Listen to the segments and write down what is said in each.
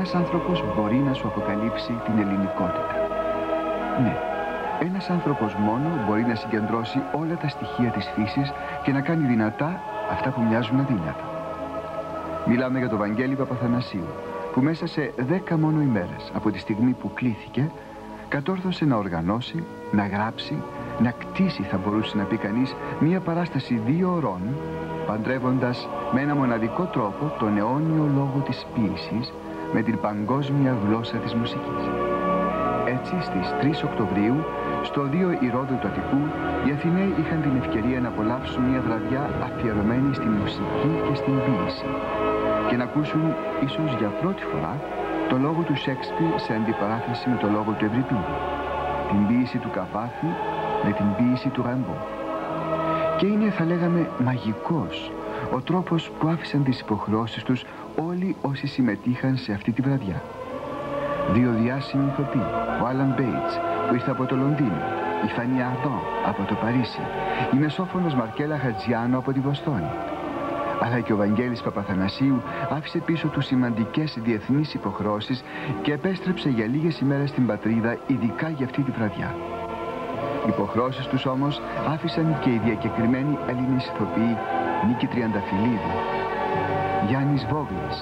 ένας άνθρωπος μπορεί να σου αποκαλύψει την ελληνικότητα. Ναι, ένας άνθρωπος μόνο μπορεί να συγκεντρώσει όλα τα στοιχεία της φύσης και να κάνει δυνατά αυτά που μοιάζουν αδύνατα. Μιλάμε για τον Βαγγέλη Παπαθανασίου, που μέσα σε 10 μόνο ημέρες από τη στιγμή που κλήθηκε, κατόρθωσε να οργανώσει, να γράψει, να κτίσει, θα μπορούσε να πει κανείς, μία παράσταση 2 ωρών, παντρεύοντας με ένα μοναδικό τρόπο τον αιώνιο λόγο της ποίησης με την παγκόσμια γλώσσα της μουσικής. Έτσι, στις 3 Οκτωβρίου, στο Οδείο Ηρώδου του Αττικού, οι Αθηναίοι είχαν την ευκαιρία να απολαύσουν μια βραδιά αφιερωμένη στη μουσική και στην ποίηση και να ακούσουν, ίσως για πρώτη φορά, το λόγο του Σέξπιρ σε αντιπαράθεση με το λόγο του Ευρυπίδη, την ποίηση του Καβάφη με την ποίηση του Ραμπό. Και είναι, θα λέγαμε, μαγικός ο τρόπος που άφησαν τις υποχρεώσεις τους όλοι όσοι συμμετείχαν σε αυτή τη βραδιά. 2 διάσημοι ηθοποιοί, ο Άλαν Μπέιτς που ήρθε από το Λονδίνο, η Φανή Αρδόν από το Παρίσι, η μεσόφωνος Μαρκέλα Χατζιάνο από τη Βοστόνη. Αλλά και ο Βαγγέλης Παπαθανασίου άφησε πίσω του σημαντικές διεθνείς υποχρεώσεις και επέστρεψε για λίγες ημέρες στην πατρίδα, ειδικά για αυτή τη βραδιά. Οι υποχρεώσεις τους όμως άφησαν και οι διακεκριμένοι Έλληνες ηθοποιοί Νίκη Τριανταφυλλίδη, Γιάννης Βόγλης,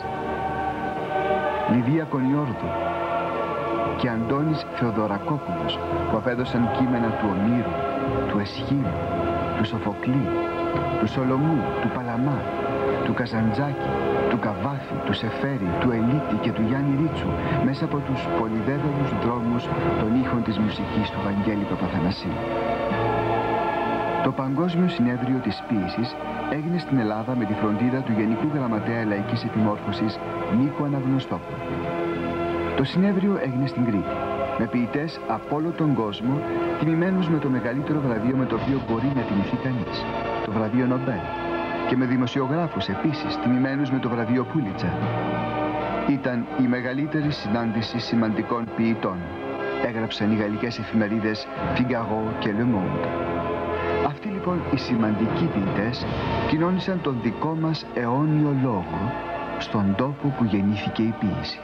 Λιδία Κονιόρδου και Αντώνης Θεοδωρακόπουλος, που απέδωσαν κείμενα του Ομήρου, του Εσχύλου, του Σοφοκλή, του Σολομού, του Παλαμά, του Καζαντζάκη, του Καβάφη, του Σεφέρη, του Ελίτη και του Γιάννη Ρίτσου, μέσα από τους πολυδέδαλους δρόμους των ήχων της μουσικής του Βαγγέλη Παπαθανασίου. Το Παγκόσμιο Συνέδριο της Ποίησης έγινε στην Ελλάδα με τη φροντίδα του Γενικού Γραμματέα Λαϊκής Επιμόρφωσης Νίκου Αναγνωστόπουλου. Το συνέδριο έγινε στην Κρήτη, με ποιητές από όλο τον κόσμο, τιμημένους με το μεγαλύτερο βραβείο με το οποίο μπορεί να τιμηθεί κανείς, το βραβείο Νομπέλ, και με δημοσιογράφους επίσης τιμημένους με το βραβείο Πούλιτσα. Ήταν η μεγαλύτερη συνάντηση σημαντικών ποιητών, έγραψαν οι γαλλικές εφημερίδες Figaro και Le Monde. Αυτοί λοιπόν οι σημαντικοί ποιητές κοινώνησαν τον δικό μας αιώνιο λόγο στον τόπο που γεννήθηκε η ποίηση.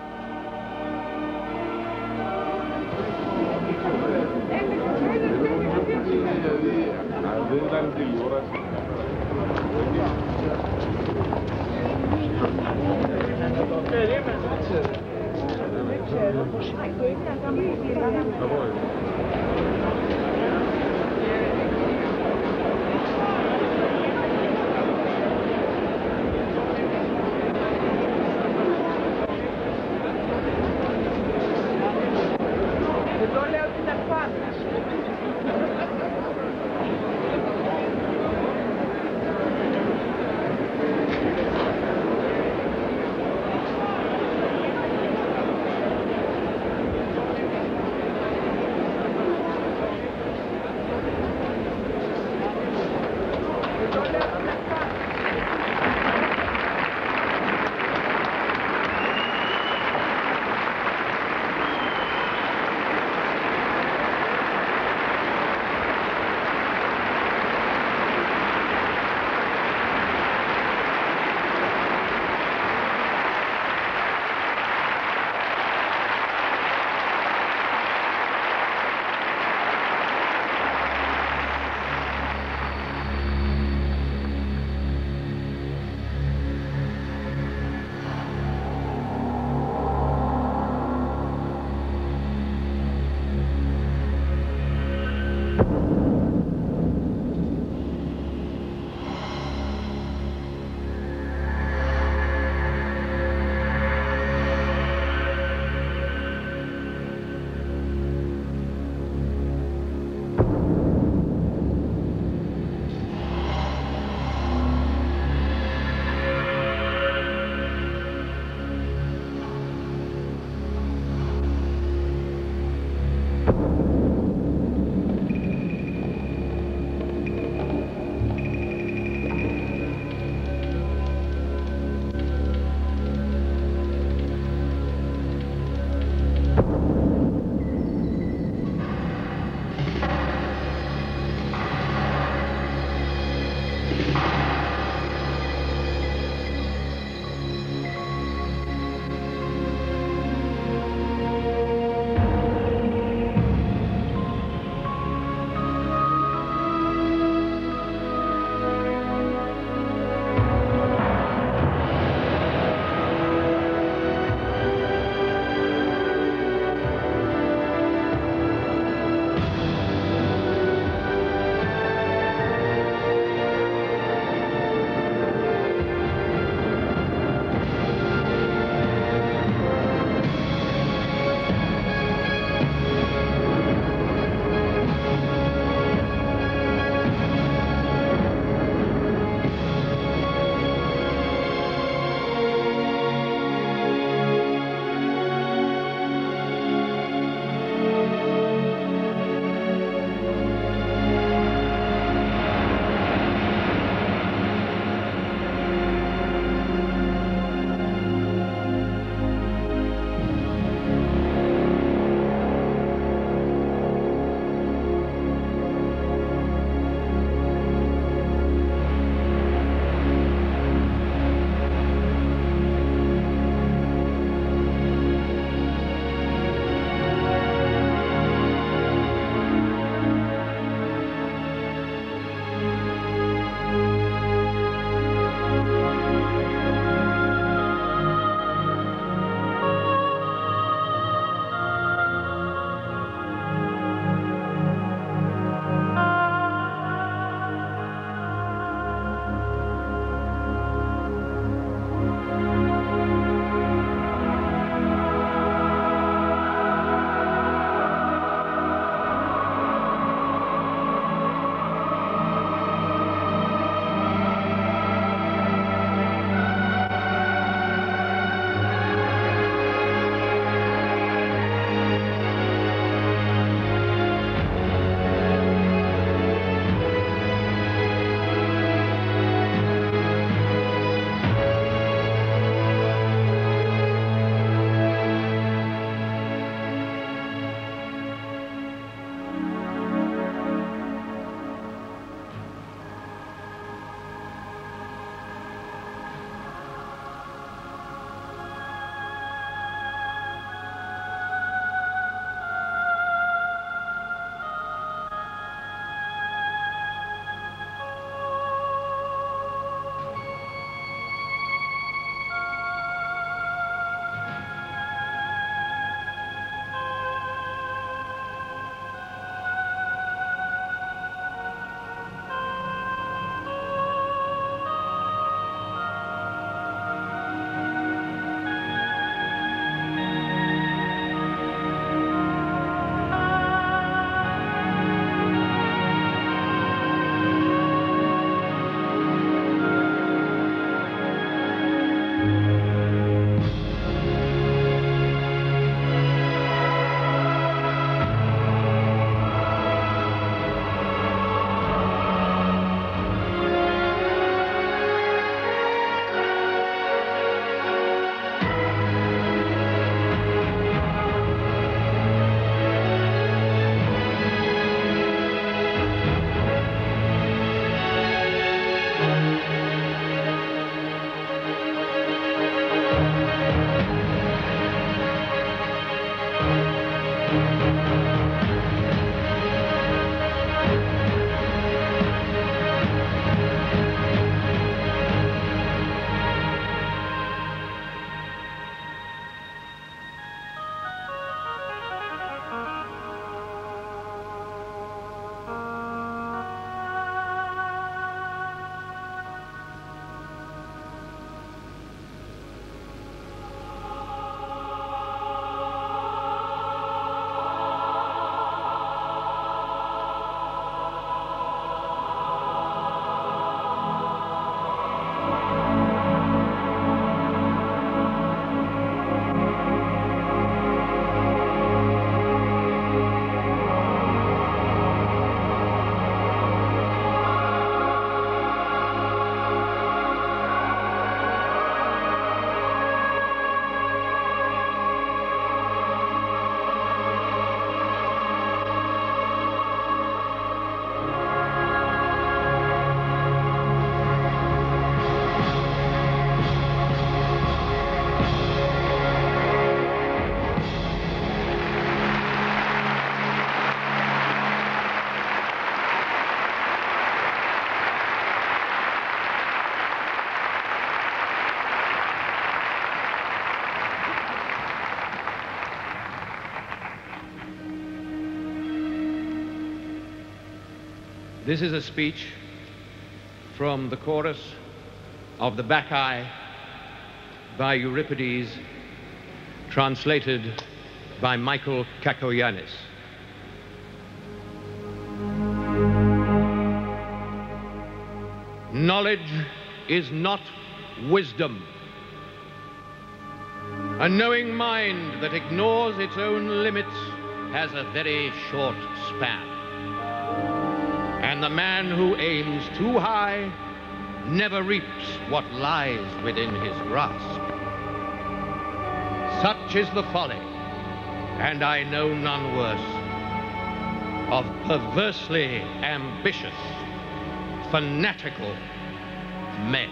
This is a speech from the chorus of the Bacchae by Euripides, translated by Michael Kakoyannis. Knowledge is not wisdom. A knowing mind that ignores its own limits has a very short span. And the man who aims too high never reaps what lies within his grasp. Such is the folly, and I know none worse, of perversely ambitious, fanatical men.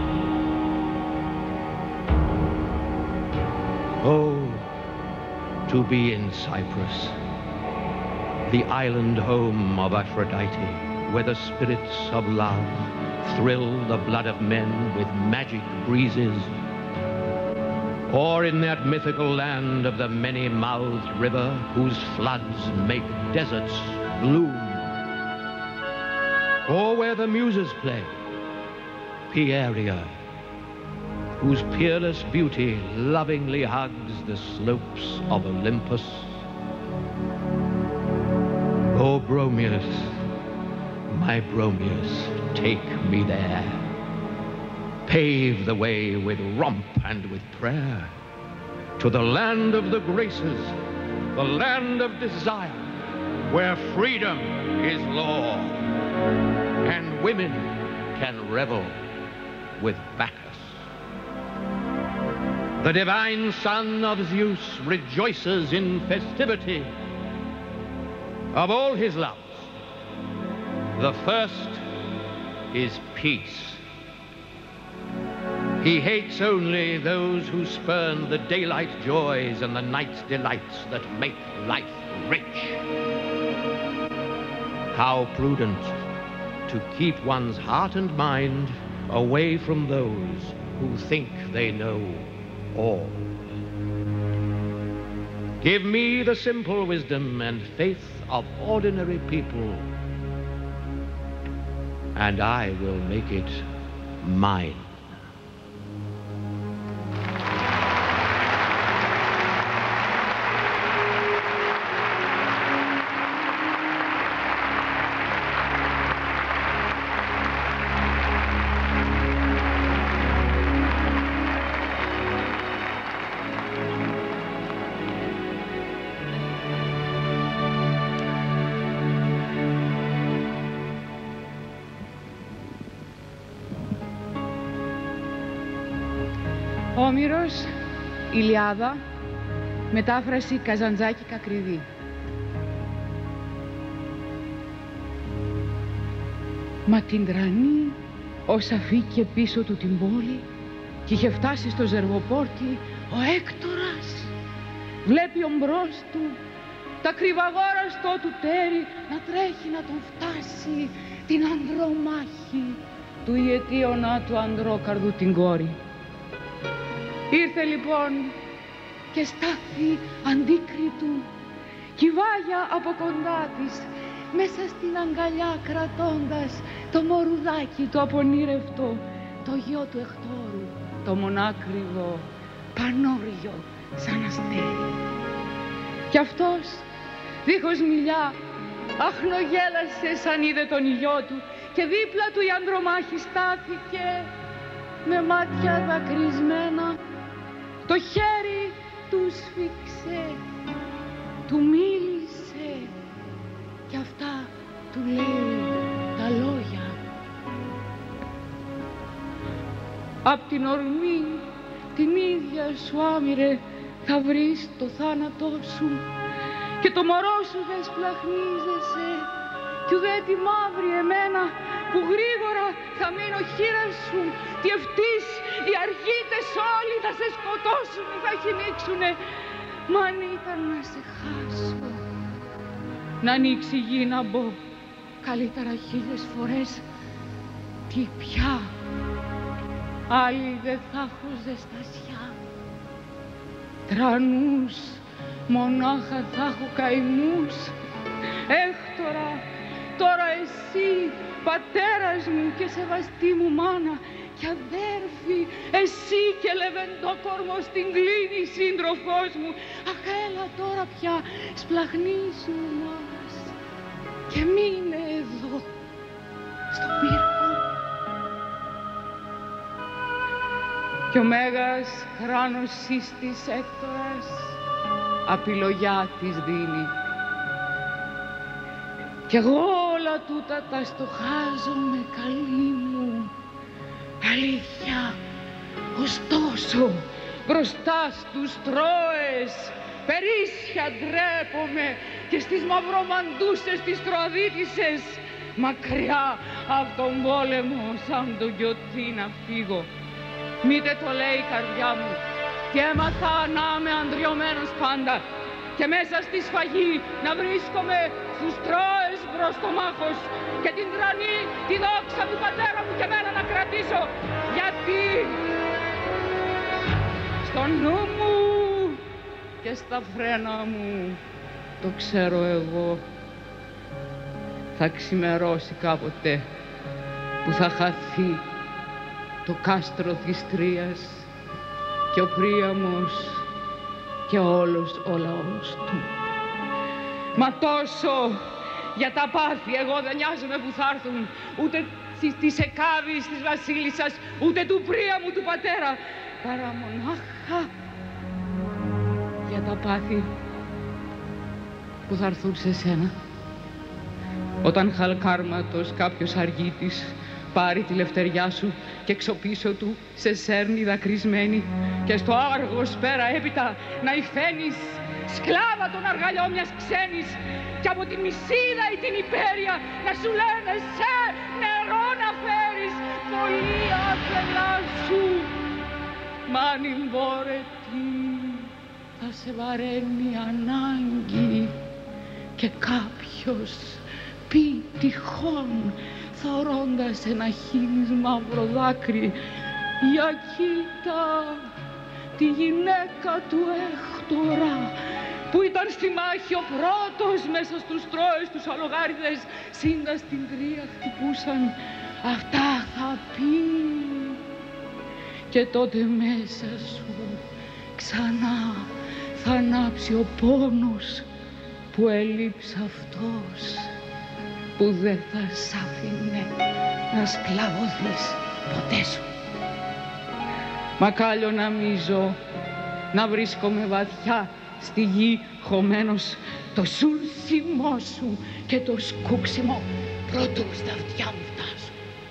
Oh, to be in Cyprus, the island home of Aphrodite, where the spirits of love thrill the blood of men with magic breezes, or in that mythical land of the many-mouthed river whose floods make deserts bloom, or where the muses play, Pieria, whose peerless beauty lovingly hugs the slopes of Olympus. Oh, Bromius, my Bromius, take me there. Pave the way with romp and with prayer to the land of the graces, the land of desire, where freedom is law and women can revel with Bacchus. The divine son of Zeus rejoices in festivity. Of all his loves, the first is peace. He hates only those who spurn the daylight joys and the night's delights that make life rich. How prudent to keep one's heart and mind away from those who think they know all. Give me the simple wisdom and faith of ordinary people, and I will make it mine. Όμηρος, Ηλιάδα, μετάφραση Καζαντζάκη Κακριδί. Μα την τρανή, όσα φύγε πίσω του την πόλη και είχε φτάσει στο Ζεργοπόρτι, ο Έκτορας βλέπει ομπρός του τα κρυβαγόραστό του τέρι να τρέχει να τον φτάσει την ανδρομάχη του ιετίωνα του ανδρόκαρδου την κόρη. Ήρθε λοιπόν και στάθη αντίκριτου, κυβάγια από κοντά της, μέσα στην αγκαλιά κρατώντας το μωρουδάκι το απονήρευτο, το γιο του Εχτόρου, το μονάκριβο πανόριο σαν αστέρι. Κι αυτός, δίχως μιλιά, αχνογέλασε σαν είδε τον γιο του και δίπλα του η ανδρομάχη στάθηκε με μάτια δακρυσμένα. Το χέρι του σφίξε, του μίλησε και αυτά του λέει τα λόγια. Απ' την ορμή την ίδια σου άμυρε θα βρεις το θάνατό σου και το μωρό σου δεν σπλαχνίζεσαι κι ουδέ τη μαύρη εμένα που γρήγορα θα μείνω χείρα σου τι ευτής οι αρχίτες όλοι θα σε σκοτώσουν, θα χυμίξουνε. Μα αν ήταν να σε χάσω, να ανοίξει η γη να μπω, καλύτερα 1000 φορές, τι πια, άλλοι δεν θα έχω ζεστασιά. Τρανούς, μονάχα θα έχω καημούς, Έκτορα, τώρα εσύ, πατέρας μου και σεβαστή μου μάνα και αδέρφη, εσύ και λεβεντόκορμο στην κλίνη σύντροφός μου, αχ, έλα τώρα πια, σπλαχνίσου μας και μείνε εδώ, στον πύργο. Κι ο μέγας κράνος σύστης Έκτορας απειλογιά της δίνει. Κι εγώ όλα τούτα τα στοχάζομαι, καλή μου, αλήθεια. Ωστόσο, μπροστά στους Τρώες, περίσσια ντρέπομαι και στις μαυρομαντούσες τις Τροαδίτισσες, μακριά από τον πόλεμο σαν τον γιοτή να φύγω. Μήτε το λέει η καρδιά μου, και έμαθα να είμαι ανδριωμένος πάντα και μέσα στη σφαγή να βρίσκομαι στους Τρώες μπρος το μάχος και την τρανή, τη δόξα του πατέρα μου και μένα να κρατήσω, γιατί στο νου μου και στα φρένα μου, το ξέρω εγώ, θα ξημερώσει κάποτε που θα χαθεί το κάστρο της Τρίας και ο Príamos και όλος ο λαός του. Μα τόσο για τα πάθη εγώ δεν νοιάζομαι που θα έρθουν, ούτε της Εκάβης της βασίλισσας, ούτε του Príamου του πατέρα, παρά μονάχα για τα πάθη που θα έρθουν σε σένα. Όταν χαλκάρματος κάποιος αργήτης πάρει τη λευτεριά σου και εξωπίσω του σε σέρνει δακρυσμένη και στο Άργος πέρα έπειτα να υφαίνεις σκλάβα των αργαλιών μιας ξένης και από τη Μυσίδα ή την Υπέρεια να σου λένε σε νερό να φέρεις, πολύ άθελά σου. Μα αν εμπόρετη θα σε βαραίνει ανάγκη και κάποιος πει τυχόν θωρώντας ένα χείλις μαύρο δάκρυ, για κοίτα τη γυναίκα του Έκτορα που ήταν στη μάχη ο πρώτος μέσα στους Τρώες τους αλογάριδες, σύντα στην Τρία χτυπούσαν, αυτά θα πει. Και τότε μέσα σου ξανά θα ανάψει ο πόνος που έλειψε αυτός που δεν θα σ' άφηνε να σκλαβωθείς ποτέ σου. Μακάλιο να μη ζω, να βρίσκομαι βαθιά στη γη χωμένος, το σούλσιμό σου και το σκούξιμο πρώτου στα αυτιά μου φτάσουν.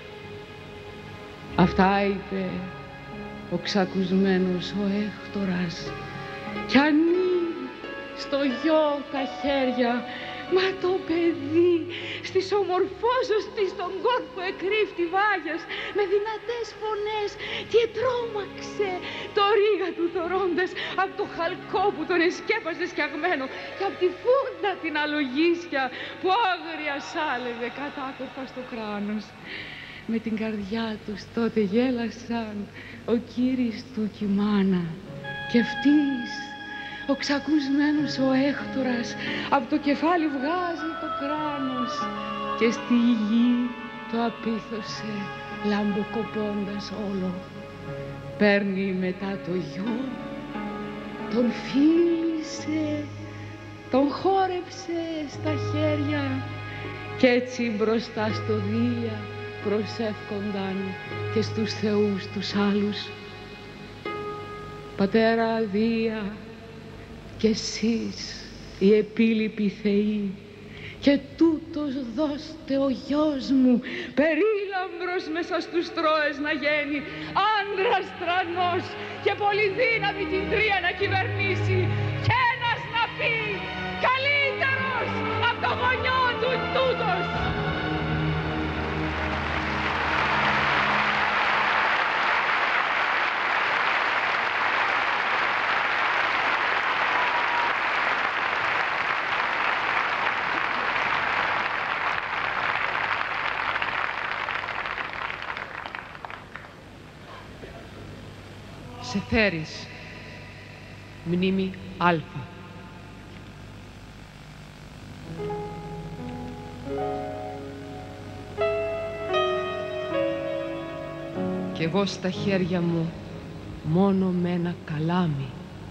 Αυτά είπε ο ξακουσμένος ο Έκτορας κι ανοίγει στο γιο τα χέρια. Μα το παιδί στις ομορφόσωστης στον κόρπο εκρύφτη βάγιας με δυνατές φωνές και τρόμαξε το ρίγα του θωρώντας από το χαλκό που τον εσκέπαζε σκιαγμένο και από τη φούντα την αλογίσια που άγρια σάλευε κατάκορφα στο κράνος. Με την καρδιά τους τότε γέλασαν ο κύρις του και η μάνα και αυτής ο ξακουσμένος ο Έκτορας από το κεφάλι βγάζει το κράνος και στη γη το απίθωσε λαμποκοπώντας όλο. Παίρνει μετά το γιο, τον φίλησε, τον χόρεψε στα χέρια κι έτσι μπροστά στο Δία προσεύχονταν και στους θεούς τους άλλους. Πατέρα Δία, κι εσείς οι επίλοιποι θεοί, και τούτος δώστε ο γιος μου περίλαμπρος μέσα στους Τρώες να γένει, άντρας τρανός και πολυδύναμη την Τρία να κυβερνήσει, κι ένας να πει καλύτερος από το γονιό του τούτος. Σεφέρης, μνήμη Α. Κι εγώ στα χέρια μου μόνο με ένα καλάμι.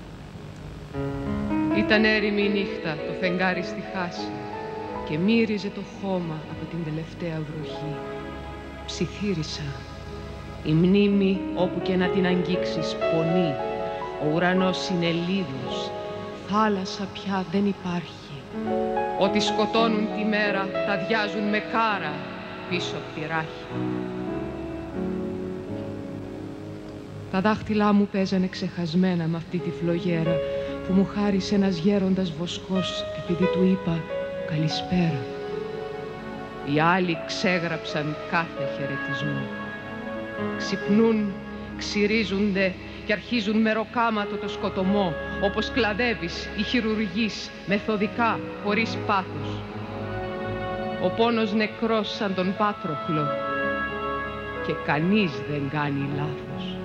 Ήταν έρημη η νύχτα, το φεγγάρι στη χάση και μύριζε το χώμα από την τελευταία βροχή. Ψιθύρισα. Η μνήμη όπου και να την αγγίξεις πονεί. Ο ουρανός είναι λίδος. Θάλασσα πια δεν υπάρχει. Ό,τι σκοτώνουν τη μέρα τα διάζουν με κάρα πίσω από τη ράχη. Τα δάχτυλά μου παίζανε ξεχασμένα με αυτή τη φλογέρα που μου χάρισε ένας γέροντας βοσκός επειδή του είπα καλησπέρα. Οι άλλοι ξέγραψαν κάθε χαιρετισμό. Ξυπνούν, ξυρίζονται και αρχίζουν με ροκάματο το σκοτωμό, όπως κλαδεύεις ή χειρουργείς, μεθοδικά, χωρίς πάθος. Ο πόνος νεκρός σαν τον Πάτροκλο και κανείς δεν κάνει λάθος.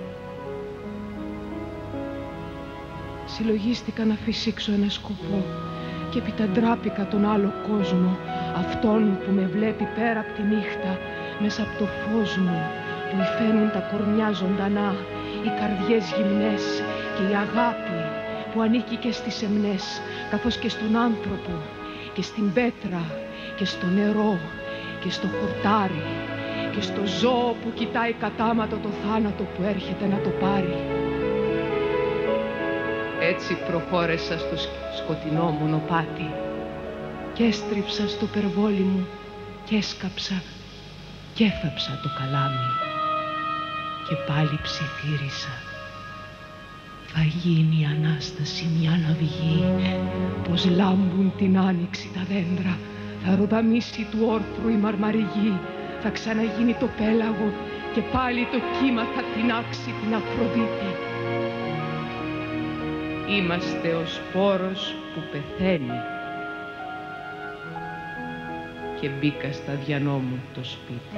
Συλλογίστηκα να φυσήξω ένα σκοπό και επιταντράπηκα τον άλλο κόσμο, αυτόν που με βλέπει πέρα από τη νύχτα, μέσα από το φως μου, που υφαίνουν τα κορμιά ζωντανά, οι καρδιές γυμνές και η αγάπη που ανήκει και στις εμνές, καθώς και στον άνθρωπο και στην πέτρα και στο νερό και στο χορτάρι και στο ζώο που κοιτάει κατάματο το θάνατο που έρχεται να το πάρει. Έτσι προχώρεσα στο σκοτεινό μονοπάτι και έστριψα στο περβόλι μου και έσκαψα και έφαψα το καλάμι και πάλι ψιθύρισα. Θα γίνει η Ανάσταση μια ναυγή, πως λάμπουν την άνοιξη τα δέντρα, θα ροδαμίσει του όρθρου η μαρμαριγή, θα ξαναγίνει το πέλαγο και πάλι το κύμα θα τεινάξει την Αφροδίτη. Είμαστε ο σπόρος που πεθαίνει. Και μπήκα στα διανό μου το σπίτι.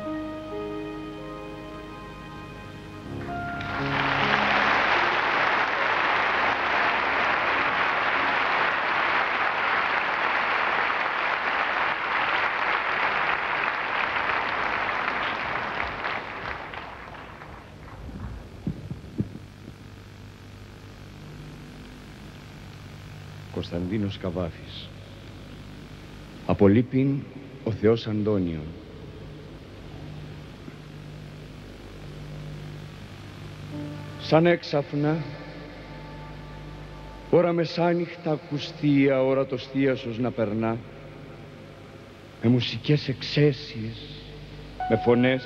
Κωνσταντίνος Καβάφης. Από Λύπην ο Θεός Αντώνιον. Σαν έξαφνα, ώρα μεσάνυχτα ακουστεί η αόρατος θείασος να περνά, με μουσικές εξαίσιες, με φωνές.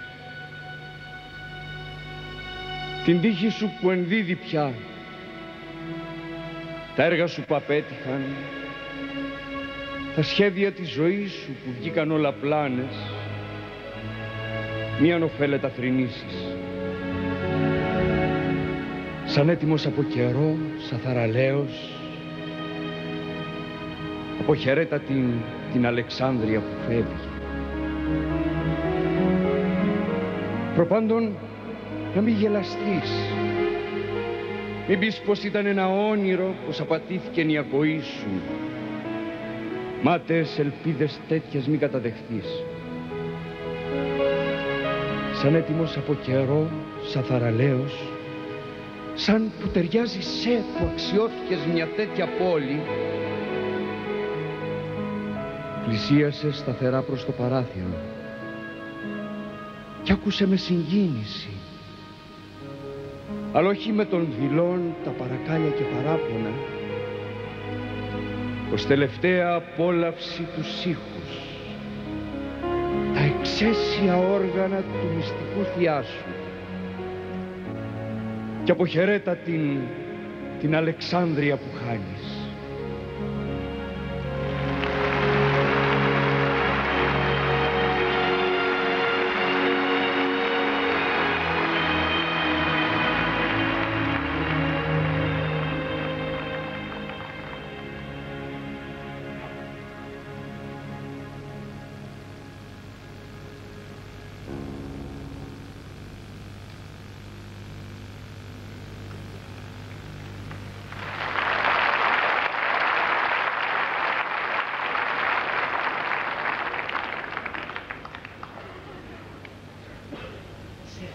Την τύχη σου που ενδίδει πια, τα έργα σου που απέτυχαν, τα σχέδια της ζωής σου που βγήκαν όλα πλάνες, μίαν ωφέλετα θρηνήσεις. Σαν έτοιμος από καιρό, σαν θαραλέος, αποχαιρέτα την Αλεξάνδρεια που φεύγει. Προπάντων να μην γελαστείς, μην πεις πως ήταν ένα όνειρο, πως απατήθηκε η ακοή σου. Μάταιες ελπίδες τέτοιες μην καταδεχθείς. Σαν έτοιμος από καιρό, σαν θαραλέος, σαν που ταιριάζει σε που αξιώθηκες μια τέτοια πόλη, πλησίασε σταθερά προς το παράθυρο κι άκουσε με συγκίνηση, αλλά όχι με τον δειλόν τα παρακάλια και παράπονα, ως τελευταία απόλαυση τους ήχους, τα εξαίσια όργανα του μυστικού θειάσου, και αποχαιρέτα την Αλεξάνδρεια που χάνεις.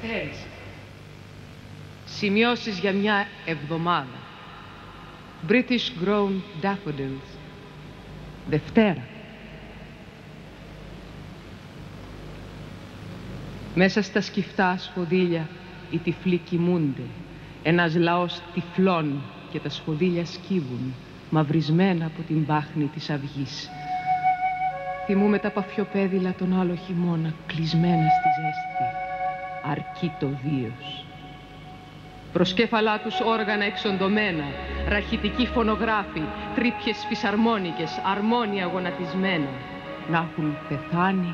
καθυστέρησε. Σημειώσεις για μια εβδομάδα. British grown daffodils. Δευτέρα. Μέσα στα σκυφτά σποδίλια οι τυφλοί κοιμούνται. Ένας λαός τυφλών και τα σποδίλια σκύβουν, μαυρισμένα από την πάχνη της αυγής. Θυμούμε τα παφιοπέδιλα τον άλλο χειμώνα, κλεισμένα στη ζέστη. Αρκεί το βίος. Προσκέφαλά τους όργανα εξοντωμένα, ραχητικοί φωνογράφοι, τρύπιες φυσαρμόνικες, αρμόνια γονατισμένα. Να έχουν πεθάνει.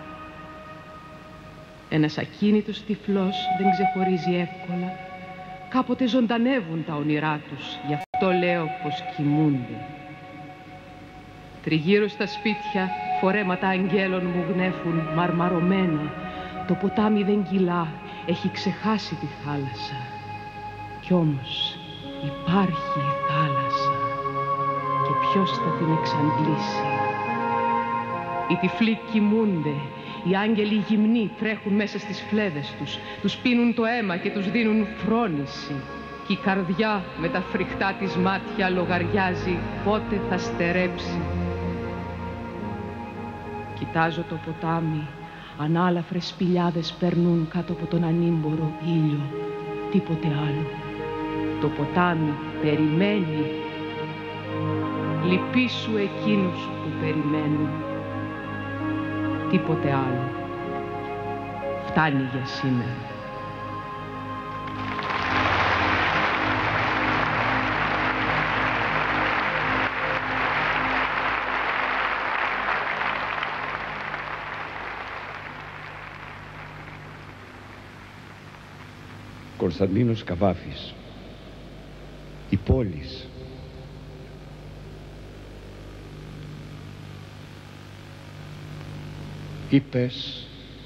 Ένας ακίνητος τυφλός δεν ξεχωρίζει εύκολα. Κάποτε ζωντανεύουν τα όνειρά τους, γι' αυτό λέω πως κοιμούνται. Τριγύρω στα σπίτια φορέματα αγγέλων μου γνέφουν μαρμαρωμένα. Το ποτάμι δεν κυλά, έχει ξεχάσει τη θάλασσα. Κι όμως υπάρχει η θάλασσα και ποιος θα την εξαντλήσει. Οι τυφλοί κοιμούνται, οι άγγελοι γυμνοί τρέχουν μέσα στις φλέβες τους πίνουν το αίμα και τους δίνουν φρόνηση. Κι η καρδιά με τα φρικτά της μάτια λογαριάζει πότε θα στερέψει. Κοιτάζω το ποτάμι, ανάλαφρες σπηλιάδες περνούν κάτω από τον ανήμπορο ήλιο, τίποτε άλλο. Το ποτάμι περιμένει. Λυπήσου εκείνους που περιμένουν. Τίποτε άλλο. Φτάνει για σήμερα. Κωνσταντίνος Καβάφης. Η πόλης. Είπες,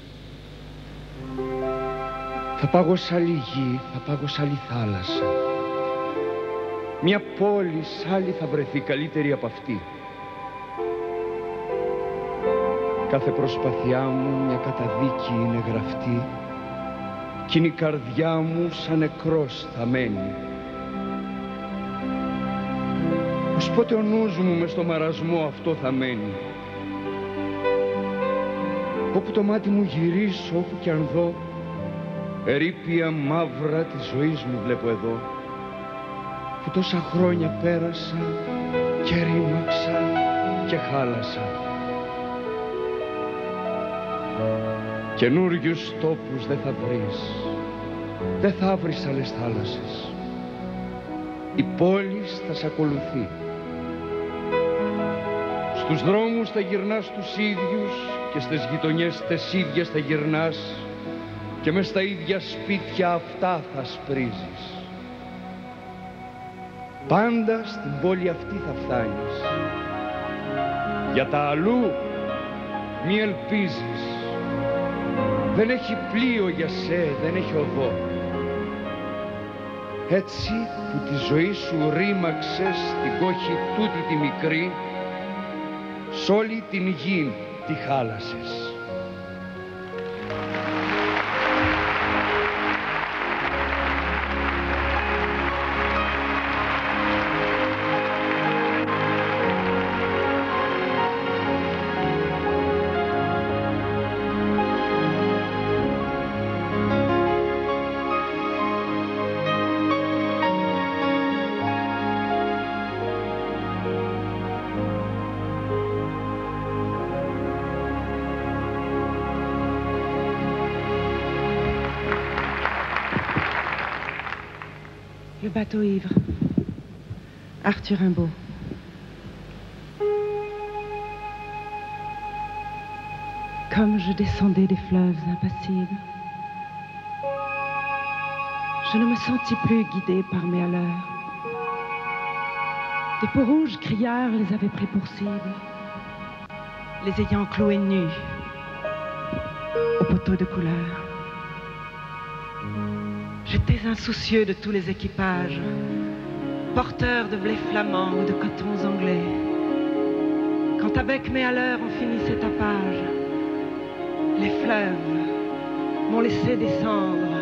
θα πάγω σ' άλλη γη, θα πάγω σ' άλλη θάλασσα. Μια πόλη σ' άλλη θα βρεθεί καλύτερη από αυτή. Κάθε προσπαθειά μου μια καταδίκη είναι γραφτή κι είναι η καρδιά μου σαν νεκρός θα μένει. Ως πότε ο νους μου μες στο μαρασμό αυτό θα μένει. Όπου το μάτι μου γυρίσω, όπου κι αν δω, ερείπια μαύρα της ζωής μου βλέπω εδώ, που τόσα χρόνια πέρασα και ρήμαξα και χάλασα. Καινούριους τόπους δεν θα βρεις, δεν θα βρεις άλλες θάλασσες. Η πόλη θα σ' ακολουθεί. Στους δρόμους θα γυρνάς τους ίδιους και στις γειτονιές τες ίδιες θα γυρνάς και μες στα ίδια σπίτια αυτά θα σπρίζεις. Πάντα στην πόλη αυτή θα φτάνεις. Για τα αλλού μη ελπίζεις. Δεν έχει πλοίο για σε, δεν έχει οδό. Έτσι που τη ζωή σου ρήμαξες στην κόχη τούτη τη μικρή, σ' όλη την γη τη χάλασες. Le bateau ivre, Arthur Rimbaud. Comme je descendais des fleuves impassibles, je ne me sentis plus guidée par mes malheurs. Des peaux rouges criards les avaient pris pour cible, les ayant cloués nus au poteau de couleur. J'étais insoucieux de tous les équipages, porteurs de blé flamand ou de cotons anglais. Quand avec mes malheurs on finissait tapage, les fleuves m'ont laissé descendre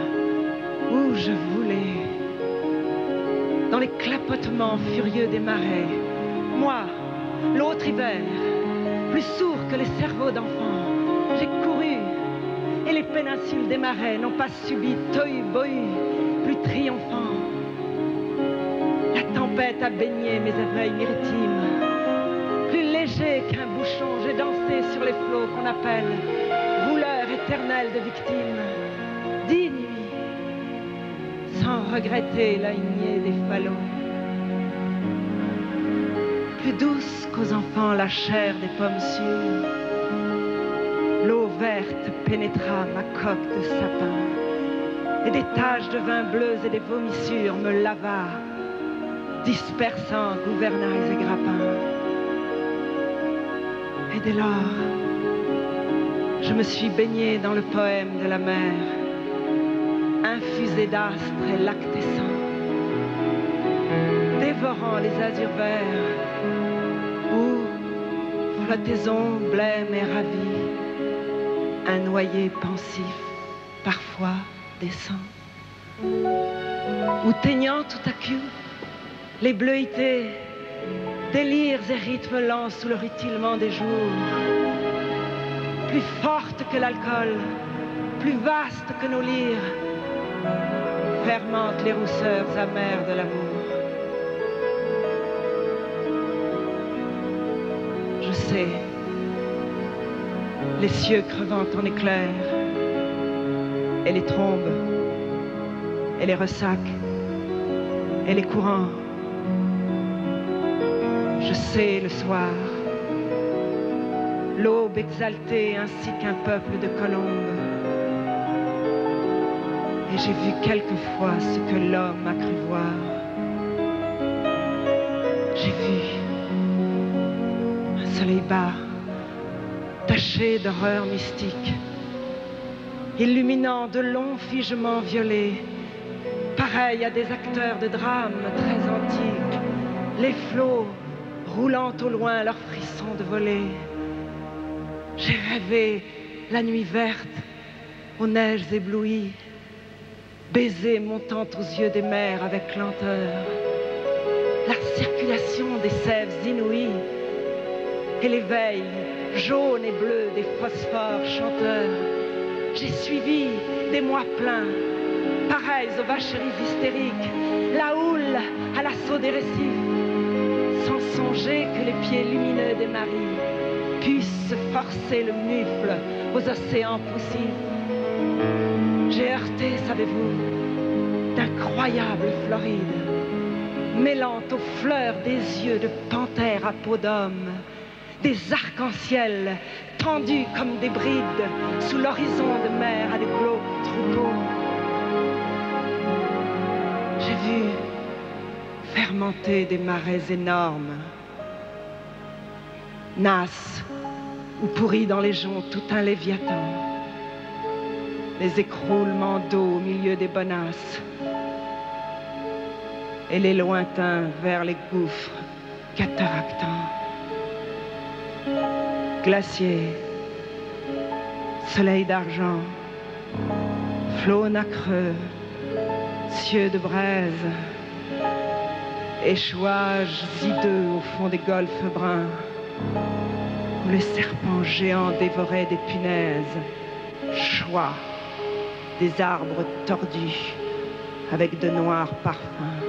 où je voulais. Dans les clapotements furieux des marais, moi, l'autre hiver, plus sourd que les cerveaux d'enfants, j'ai couru, et les péninsules des marais n'ont pas subi tohu-bohu, plus triomphant. La tempête a baigné mes éveils maritimes. Plus léger qu'un bouchon, j'ai dansé sur les flots qu'on appelle rouleurs éternels de victimes. 10 nuits, sans regretter la lignée des falots. Plus douce qu'aux enfants la chair des pommes sûres. L'eau verte pénétra ma coque de sapin. Et des taches de vin bleu et des vomissures me lava, dispersant gouvernails et grappins. Et dès lors, je me suis baignée dans le poème de la mer, infusée d'astres et lactescents, dévorant les azurs verts, où flottaison blême et ravie, un noyer pensif, parfois descend, où teignant tout à coup les bleuités, délires et rythmes lents sous le rutilement des jours, plus forte que l'alcool, plus vaste que nos lyres, fermentent les rousseurs amères de l'amour. Je sais, les cieux crevant en éclairs, et les trombes, et les ressacs, et les courants. Je sais le soir, l'aube exaltée ainsi qu'un peuple de colombes. Et j'ai vu quelquefois ce que l'homme a cru voir. J'ai vu un soleil bas, taché d'horreur mystique, illuminant de longs figements violets, pareils à des acteurs de drames très antiques, les flots roulant au loin leurs frissons de volée. J'ai rêvé la nuit verte, aux neiges éblouies, baiser montant aux yeux des mers avec lenteur, la circulation des sèves inouïes et l'éveil jaune et bleu des phosphores chanteurs. J'ai suivi des mois pleins, pareils aux vacheries hystériques, la houle à l'assaut des récifs, sans songer que les pieds lumineux des maris puissent forcer le mufle aux océans poussifs. J'ai heurté, savez-vous, d'incroyables Florides, mêlant aux fleurs des yeux de panthères à peau d'homme, des arcs-en-ciel tendus comme des brides sous l'horizon de mer à des glauques troupeaux. J'ai vu fermenter des marais énormes, nasses ou pourris dans les joncs tout un léviathan, les écroulements d'eau au milieu des bonasses et les lointains vers les gouffres cataractants. Glaciers, soleil d'argent, flots nacreux, cieux de braise, échouages hideux au fond des golfes bruns, où les serpents géants dévoraient des punaises, choix des arbres tordus avec de noirs parfums.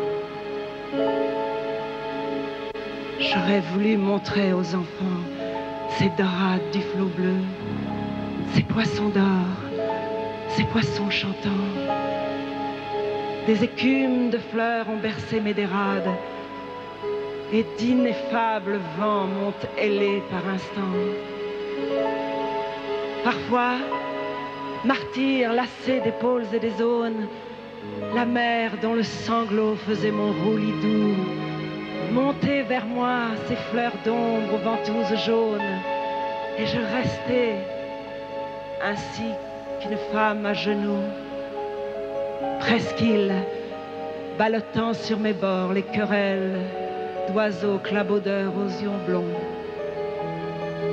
J'aurais voulu montrer aux enfants ces dorades du flot bleu, ces poissons d'or, ces poissons chantants. Des écumes de fleurs ont bercé mes dérades, et d'ineffables vents m'ont ailé par instants. Parfois, martyr lassé d'épaules et des aunes, la mer dont le sanglot faisait mon roulis doux, montait vers moi ses fleurs d'ombre aux ventouses jaunes, et je restais ainsi qu'une femme à genoux, presqu'île, ballottant sur mes bords les querelles d'oiseaux clabaudeurs aux yeux blonds.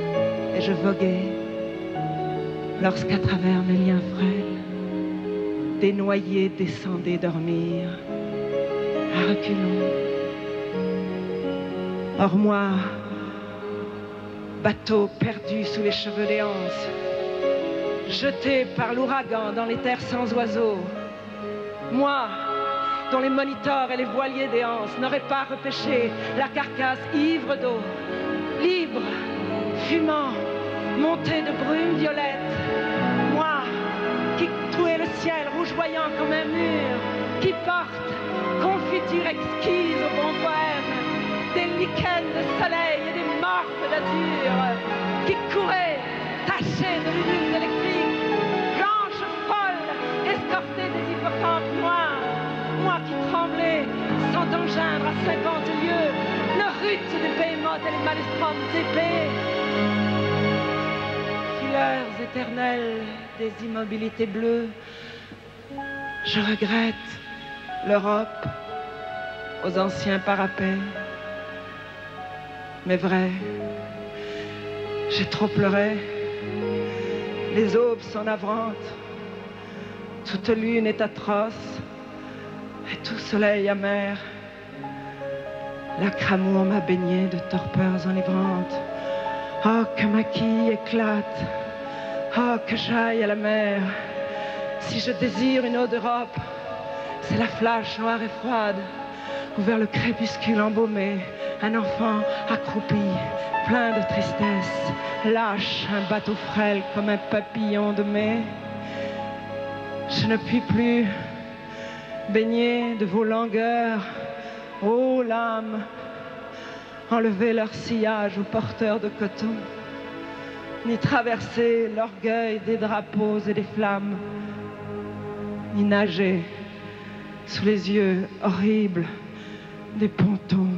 Et je voguais lorsqu'à travers mes liens frêles, des noyés descendaient dormir à reculons. Or moi, bateau perdu sous les cheveux des anses, jeté par l'ouragan dans les terres sans oiseaux, moi, dont les moniteurs et les voiliers des anses n'auraient pas repêché la carcasse ivre d'eau, libre, fumant, monté de brume violette, moi, qui trouais le ciel rougeoyant comme un mur, qui porte confiture exquise au bon poème, des lichens de soleil et des morphes d'azur, qui courait, taché de lumière électrique, blanche, folle, escortée des hippocampes noirs, moi qui tremblais, sans engeindre à 50 lieues, le rut des behemoths et les maelstroms épais, fileurs éternels des immobilités bleues, je regrette l'Europe aux anciens parapets. Mais vrai, j'ai trop pleuré, les aubes sont navrantes, toute lune est atroce, et tout soleil amer. L'acre amour m'a baigné de torpeurs enivrantes. Oh, que ma quille éclate, oh, que j'aille à la mer. Si je désire une eau d'Europe, c'est la flash noire et froide, où vers le crépuscule embaumé, un enfant accroupi, plein de tristesse, lâche un bateau frêle comme un papillon de mai. Je ne puis plus baigner de vos langueurs, ô lames, enlever leur sillage aux porteurs de coton, ni traverser l'orgueil des drapeaux et des flammes, ni nager sous les yeux horribles des pontons.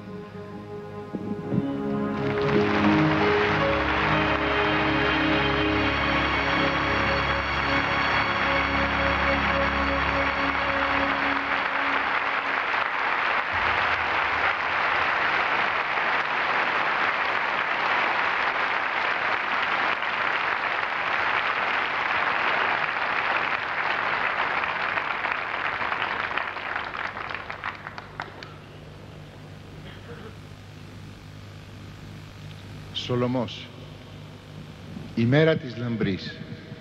Σολομός, η μέρα της λαμπρής.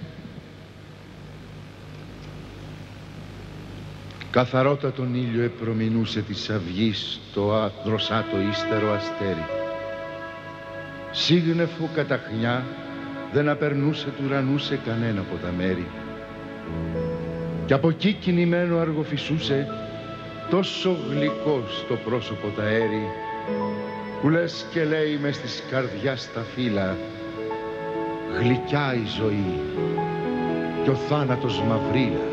Καθαρότατον ήλιο επρομηνούσε της αυγής το αδροσάτο ύστερο αστέρι. Σύγνεφο καταχνιά δεν απερνούσε του ουρανού σε κανένα από τα μέρη. Κι από εκεί κινημένο αργοφυσούσε τόσο γλυκό στο πρόσωπο τα αέρι, που λες και λέει μες της καρδιάς τα φύλλα, γλυκιά η ζωή κι ο θάνατος μαυρίλα.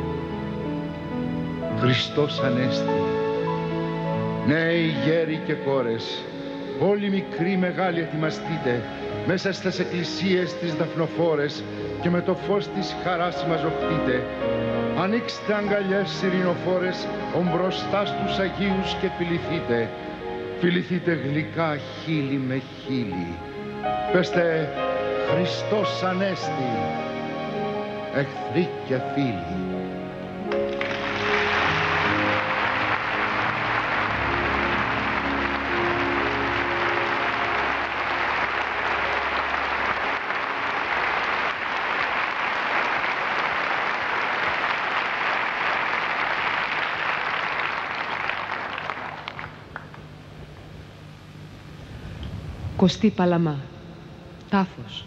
Χριστός Ανέστη, νέοι γέροι και κόρες, όλοι μικροί μεγάλοι ετοιμαστείτε, μέσα στις εκκλησίες τις δαφνοφόρες και με το φως της χαράς συμμαζοχτείτε. Ανοίξτε αγκαλιές ειρηνοφόρες, ομπροστά στους Αγίους και φιληθείτε. Φιληθείτε γλυκά χείλη με χείλη. Πεστε Χριστός Ανέστη, εχθροί και φίλοι. Κωστή Παλαμά, τάφος.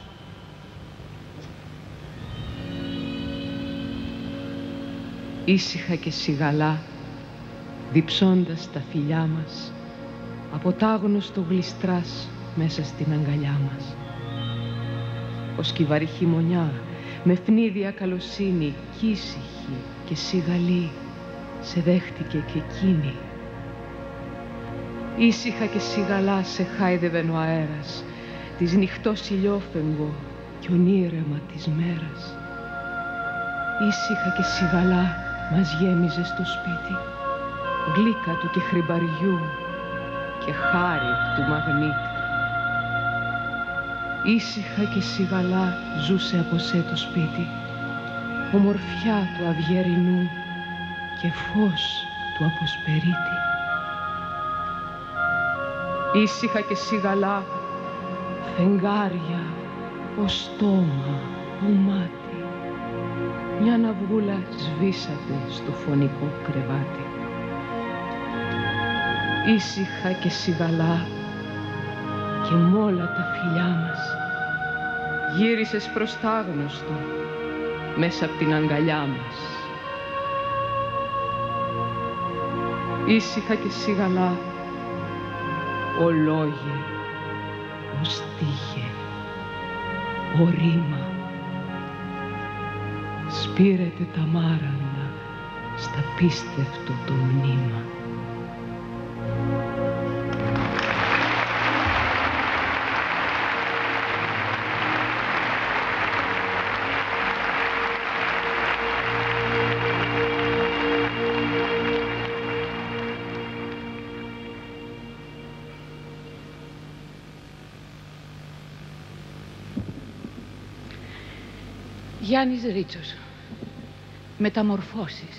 Ήσυχα και σιγαλά, διψώντας τα φιλιά μας, από τ' άγνωστο γλιστράς μέσα στην αγκαλιά μας. Ο σκυβαρή χειμωνιά, με φνίδια καλοσύνη, κι ήσυχη και σιγαλή, σε δέχτηκε και εκείνη. Ήσυχα και σιγαλά σε χάιδευεν ο αέρας, της νυχτός ηλιόφεγγο κι ονείρεμα της μέρας. Ήσυχα και σιγαλά μας γέμιζε στο σπίτι, γλύκα του και χρυμπαριού και χάρη του μαγνήτη. Ήσυχα και σιγαλά ζούσε από σε το σπίτι, ομορφιά του αυγερινού και φως του αποσπερίτη. Ήσυχα και σιγαλά, φεγγάρια, ο στόμα, ο μάτι, μια ναυγούλα σβήσατε στο φωνικό κρεβάτι. Ήσυχα και σιγαλά και μ' όλα τα φιλιά μας γύρισες προς τ' άγνωστο μέσα απ' την αγκαλιά μας. Ήσυχα και σιγαλά, ο λόγε, ο στίχε, ο ρήμα, σπήρετε τα μάραντα στα πίστευτο το μνήμα. Γιάννης Ρίτσος, μεταμορφώσεις.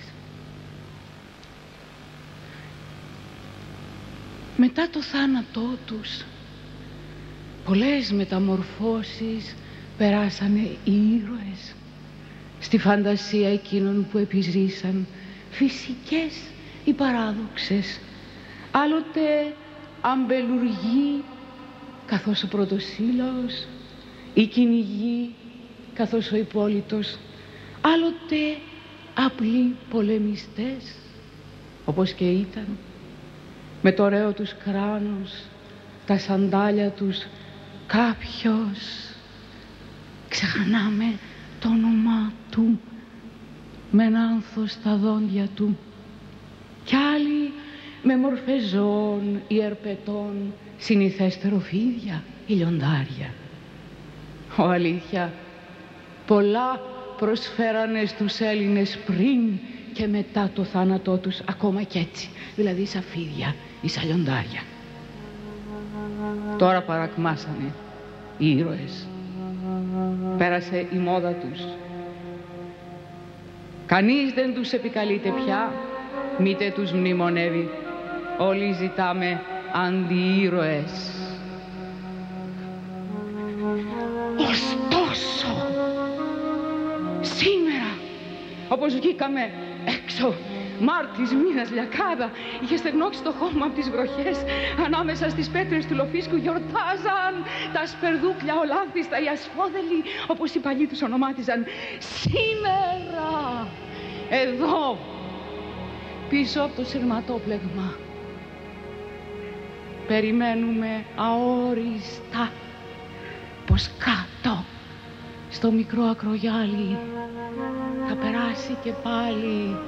Μετά το θάνατό τους, πολλές μεταμορφώσεις περάσανε οι ήρωες στη φαντασία εκείνων που επιζήσαν, φυσικές ή παράδοξες, άλλοτε αμπελουργοί καθώς ο πρωτοσύλλαος, ή κυνηγοί καθώς ο Υπόλυτος, άλλοτε απλοί πολεμιστές, όπως και ήταν, με το ωραίο τους κράνος, τα σαντάλια τους, κάποιος, ξεχνάμε το όνομά του, με ένα άνθος στα δόντια του, κι άλλοι με μορφές ζώων ή ερπετών, συνηθέστερο φίδια ή λιοντάρια. Αλήθεια, πολλά προσφέρανε στους Έλληνες πριν και μετά το θάνατό τους, ακόμα κι έτσι, δηλαδή σαν φίδια ή σαν λιοντάρια. Τώρα παρακμάσανε οι ήρωες. Πέρασε η μόδα τους. Κανείς δεν τους επικαλείται πια, μήτε τους μνημονεύει. Όλοι ζητάμε αντιήρωες. Ωστόσο, σήμερα, όπως βγήκαμε έξω, Μάρτης μήνας λιακάδα, είχε στεγνώξει το χώμα από τις βροχές. Ανάμεσα στις πέτρες του Λοφίσκου γιορτάζαν τα σπερδούκλια ολάνθιστα, οι ασφόδελοι, όπως οι παλιοί τους ονομάτιζαν. Σήμερα, εδώ, πίσω από το σειρματόπλεγμα, περιμένουμε αόριστα πως κάτω στο μικρό ακρογιάλι θα περάσει και πάλι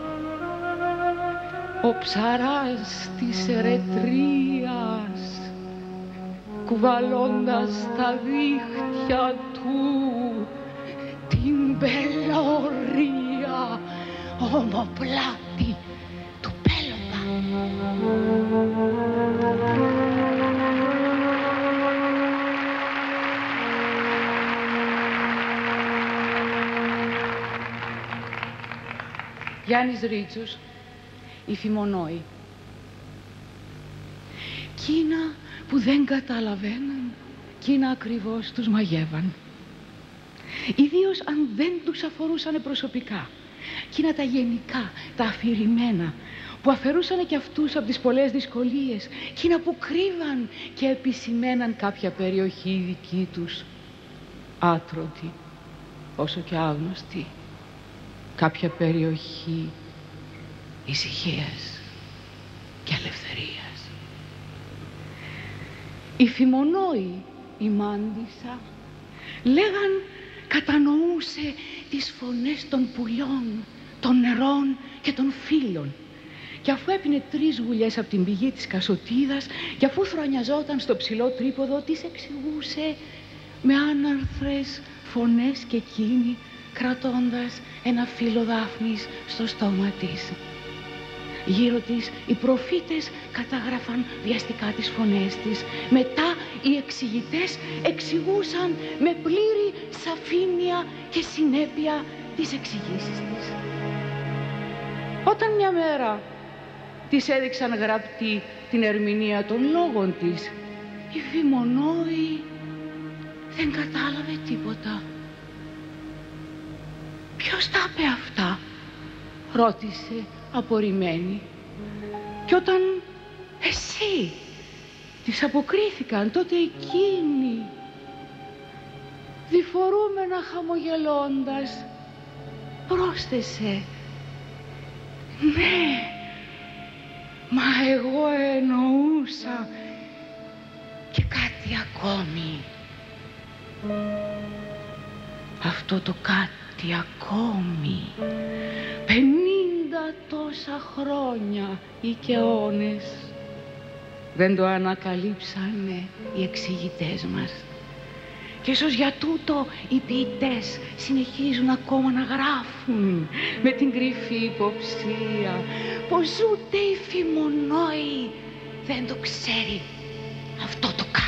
ο ψαράς της ερετρίας, κουβαλώντας τα δίχτυα του την μπελωρία ομοπλάτη του Πέλοπα. Γιάννης Ρίτσος, οι Φημονόοι. Κίνα που δεν καταλαβαίναν, κίνα ακριβώς τους μαγεύαν. Ιδίως αν δεν τους αφορούσαν προσωπικά. Κίνα τα γενικά, τα αφηρημένα, που αφαιρούσαν και αυτούς από τις πολλές δυσκολίες. Κίνα που κρύβαν και επισημέναν κάποια περιοχή δική τους, άτρωτη, όσο και άγνωστη. Κάποια περιοχή ησυχίας και ελευθερίας. Οι Φημονόοι, η Μάντισσα, λέγαν κατανοούσε τις φωνές των πουλιών, των νερών και των φύλων. Και αφού έπινε 3 γουλιές από την πηγή της Κασωτίδας και αφού θρονιαζόταν στο ψηλό τρίποδο, τις εξηγούσε με άναρθρες φωνές και εκείνη, κρατώντας ένα φύλλο δάφνης στο στόμα της. Γύρω της οι προφήτες κατάγραφαν βιαστικά τις φωνές της. Μετά οι εξηγητές εξηγούσαν με πλήρη σαφήνεια και συνέπεια τις εξηγήσεις της. Όταν μια μέρα της έδειξαν γραπτή την ερμηνεία των λόγων της, η Φημονόη δεν κατάλαβε τίποτα. «Ποιος τα είπε αυτά?» ρώτησε απορριμμένη. Και όταν «Εσύ» της αποκρίθηκαν, τότε εκείνη, διφορούμενα χαμογελώντας, πρόσθεσε «Ναι, μα εγώ εννοούσα και κάτι ακόμη». Αυτό το κάτι ακόμη 50 τόσα χρόνια ή και αιώνες δεν το ανακαλύψανε οι εξηγητές μας. Και ίσως για τούτο οι ποιητές συνεχίζουν ακόμα να γράφουν με την κρυφή υποψία πως ούτε η Φημονόη δεν το ξέρει αυτό το κάτι.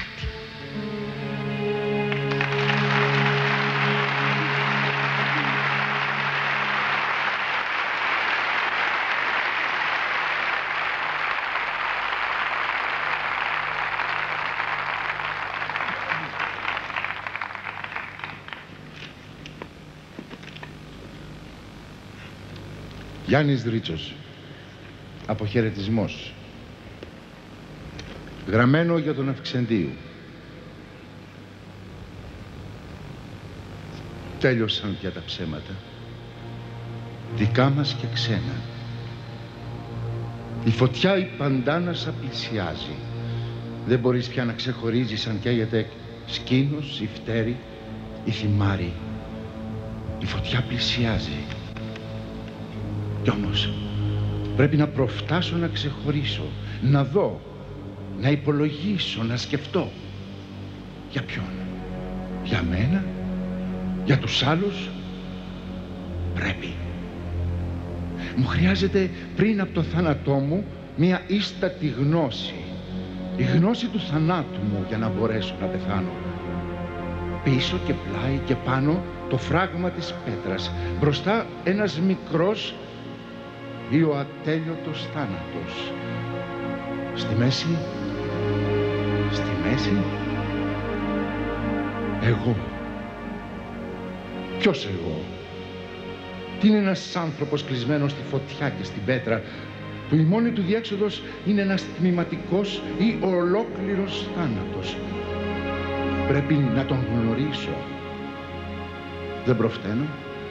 Γιάννης Δρίτσος. Αποχαιρετισμός. Γραμμένο για τον Αυξεντίου. Τέλειωσαν πια τα ψέματα. Δικά μας και ξένα. Η φωτιά η παντάνασα πλησιάζει. Δεν μπορείς πια να ξεχωρίζεις αν καίγεται σκήνος ή φτέρι ή θυμάρι. Η φωτιά πλησιάζει. Κι όμως πρέπει να προφτάσω να ξεχωρίσω, να δω, να υπολογίσω, να σκεφτώ. Για ποιον? Για μένα? Για τους άλλους? Πρέπει. Μου χρειάζεται πριν από το θάνατό μου μία ίστατη γνώση. Η γνώση του θανάτου μου για να μπορέσω να πεθάνω. Πίσω και πλάι και πάνω το φράγμα της πέτρας. Μπροστά ένας μικρός ή ο ατέλειωτος θάνατος. Στη μέση, εγώ. Ποιος εγώ? Τι είναι ένας άνθρωπος κλεισμένος στη φωτιά και στην πέτρα, που η μόνη του διέξοδος είναι ένας τμηματικός ή ολόκληρος θάνατος. Πρέπει να τον γνωρίσω. Δεν προφταίνω.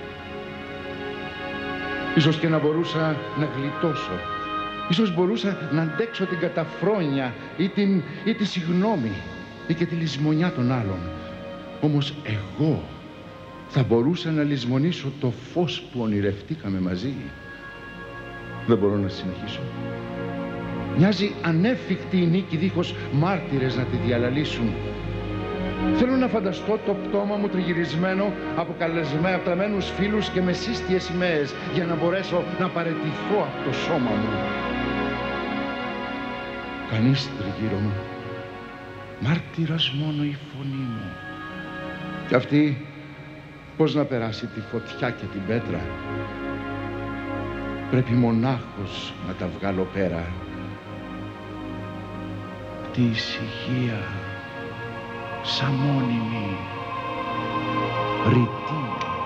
Ίσως και να μπορούσα να γλιτώσω. Ίσως μπορούσα να αντέξω την καταφρόνια ή τη συγγνώμη ή και τη λησμονιά των άλλων. Όμως εγώ θα μπορούσα να λησμονήσω το φως που ονειρευτήκαμε μαζί. Δεν μπορώ να συνεχίσω. Μοιάζει ανέφικτη η νίκη δίχως μάρτυρες να τη διαλαλήσουν. Θέλω να φανταστώ το πτώμα μου τριγυρισμένο από καλεσμένους φίλους και με σύστιες σημαίες για να μπορέσω να παραιτηθώ από το σώμα μου. Κανείς τριγύρω μου. Μάρτυρας μόνο η φωνή μου. Κι αυτή πώς να περάσει τη φωτιά και την πέτρα? Πρέπει μονάχος να τα βγάλω πέρα. Τη ησυχία σαν μόνιμη, ρητή.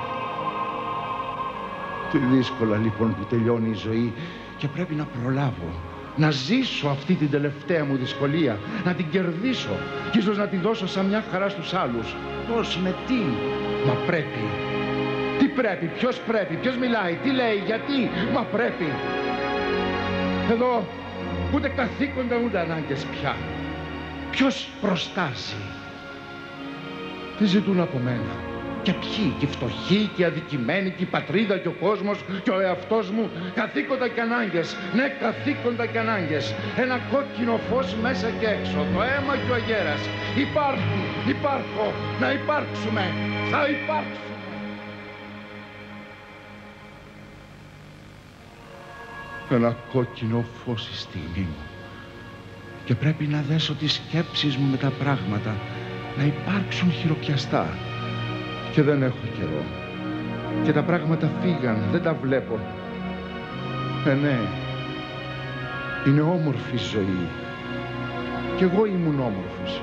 Τι δύσκολα λοιπόν που τελειώνει η ζωή και πρέπει να προλάβω, να ζήσω αυτή την τελευταία μου δυσκολία, να την κερδίσω και ίσως να τη δώσω σαν μια χαρά στους άλλους. Πώς, με τι? Μα πρέπει. Τι πρέπει, ποιος μιλάει, τι λέει, γιατί? Μα πρέπει. Εδώ ούτε καθήκοντα ούτε ανάγκες πια. Ποιος προστάσει? Τι ζητούν από μένα? Και ποιοι? Και οι φτωχοί και οι αδικημένοι και η πατρίδα και ο κόσμος και ο εαυτός μου? Καθήκοντα και ανάγκες. Ναι, καθήκοντα και ανάγκες. Ένα κόκκινο φως μέσα και έξω. Το αίμα και ο αγέρας. Υπάρχω. Να υπάρξουμε. Θα υπάρξουμε. Ένα κόκκινο φως η στιγμή μου. Και πρέπει να δέσω τις σκέψεις μου με τα πράγματα, να υπάρξουν χειροπιαστά. Και δεν έχω καιρό. και τα πράγματα φύγαν, δεν τα βλέπω. Ναι, είναι όμορφη ζωή. Κι εγώ ήμουν όμορφος.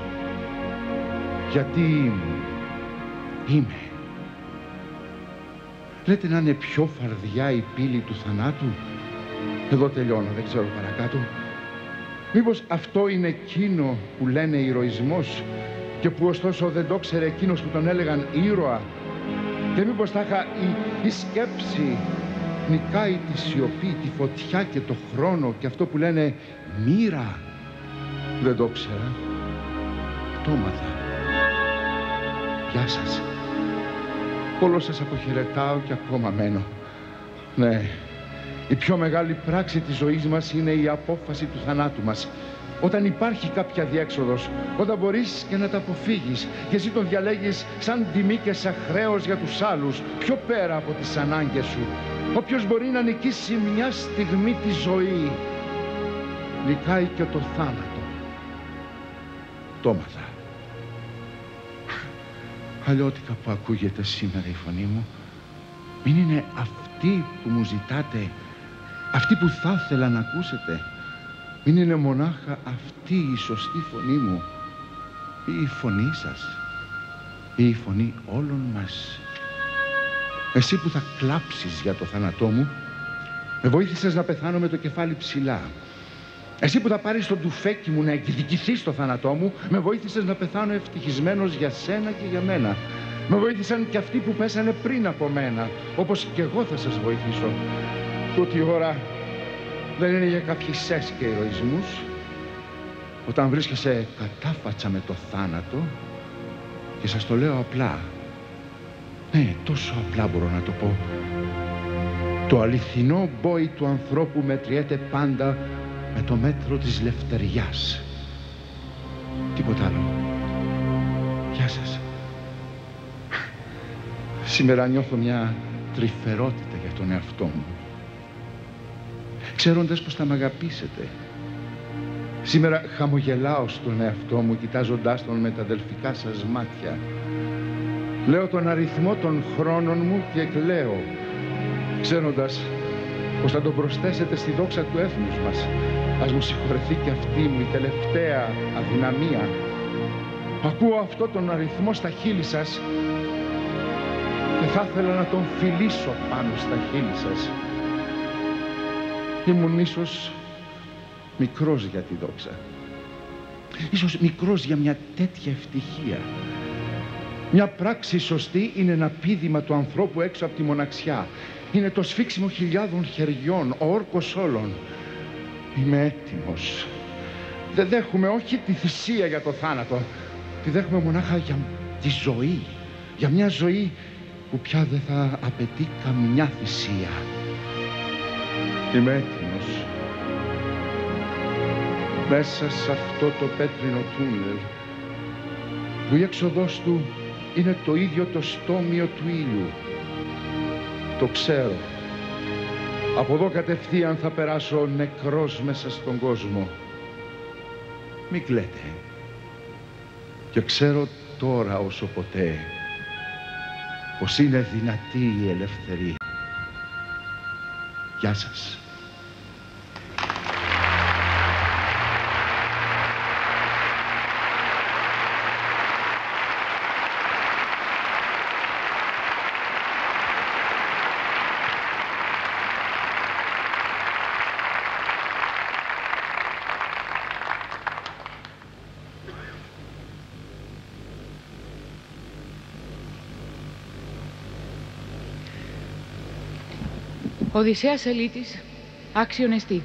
Γιατί είμαι. Λέτε να είναι πιο φαρδιά η πύλη του θανάτου. Εδώ τελειώνω, δεν ξέρω παρακάτω. Μήπως αυτό είναι εκείνο που λένε ηρωισμός και που ωστόσο δεν το ξέρε εκείνος που τον έλεγαν ήρωα? Και μήπως τάχα η σκέψη νικάει τη σιωπή, τη φωτιά και το χρόνο και αυτό που λένε μοίρα? Δεν το ξέρα. Το έμαθα. Γεια σας. Όλος σας αποχαιρετάω και ακόμα μένω. Ναι, η πιο μεγάλη πράξη της ζωής μας είναι η απόφαση του θανάτου μας. Όταν υπάρχει κάποια διέξοδος, όταν μπορείς και να τα αποφύγεις και εσύ τον διαλέγεις σαν τιμή και σαν χρέος για τους άλλους, πιο πέρα από τις ανάγκες σου. Όποιος μπορεί να νικήσει μια στιγμή τη ζωή, νικάει και το θάνατο. Το έμαθα. Αλλιώτικα που ακούγεται σήμερα η φωνή μου, μην είναι αυτή που μου ζητάτε, αυτή που θα ήθελα να ακούσετε. Μην είναι μονάχα αυτή η σωστή φωνή μου, ή η φωνή σας, ή η φωνή όλων μας. Εσύ που θα κλάψεις για το θάνατό μου, με βοήθησες να πεθάνω με το κεφάλι ψηλά. Εσύ που θα πάρεις το τουφέκι μου να εκδικηθείς το θάνατό μου, με βοήθησες να πεθάνω ευτυχισμένος για σένα και για μένα. Με βοήθησαν και αυτοί που πέσανε πριν από μένα, όπως και εγώ θα σας βοηθήσω. Τούτη η ώρα δεν είναι για καυχησές και ηρωισμούς. Όταν βρίσκεσαι κατάφατσα με το θάνατο, και σας το λέω απλά, ναι, τόσο απλά μπορώ να το πω, το αληθινό μπόι του ανθρώπου μετριέται πάντα με το μέτρο της λευτεριάς. Τίποτα άλλο. Γεια σας. Σήμερα νιώθω μια τρυφερότητα για τον εαυτό μου, ξέροντας πως θα μ' αγαπήσετε. Σήμερα χαμογελάω στον εαυτό μου, κοιτάζοντάς τον με τα αδελφικά σας μάτια. Λέω τον αριθμό των χρόνων μου και κλαίω, ξέροντας πως θα τον προσθέσετε στη δόξα του έθνους μας. Ας μου συγχωρεθεί και αυτή μου η τελευταία αδυναμία. Ακούω αυτό τον αριθμό στα χείλη σας και θα ήθελα να τον φιλήσω πάνω στα χείλη σας. Ήμουν ίσως μικρός για τη δόξα. Ίσως μικρός για μια τέτοια ευτυχία. Μια πράξη σωστή είναι ένα πήδημα του ανθρώπου έξω από τη μοναξιά. Είναι το σφίξιμο χιλιάδων χεριών, ο όρκος όλων. Είμαι έτοιμος. Δεν δέχομαι όχι τη θυσία για το θάνατο. Τη δέχομαι μονάχα για τη ζωή. Για μια ζωή που πια δεν θα απαιτεί καμιά θυσία. Είμαι έτοιμος. Μέσα σε αυτό το πέτρινο τούνελ, που η έξοδός του είναι το ίδιο το στόμιο του ήλιου. Το ξέρω. Από εδώ κατευθείαν θα περάσω νεκρός μέσα στον κόσμο. Μην κλαίτε. Και ξέρω τώρα όσο ποτέ πως είναι δυνατή η ελευθερία. Γεια σας. Οδυσσέας Ελίτης, άξιον εστί.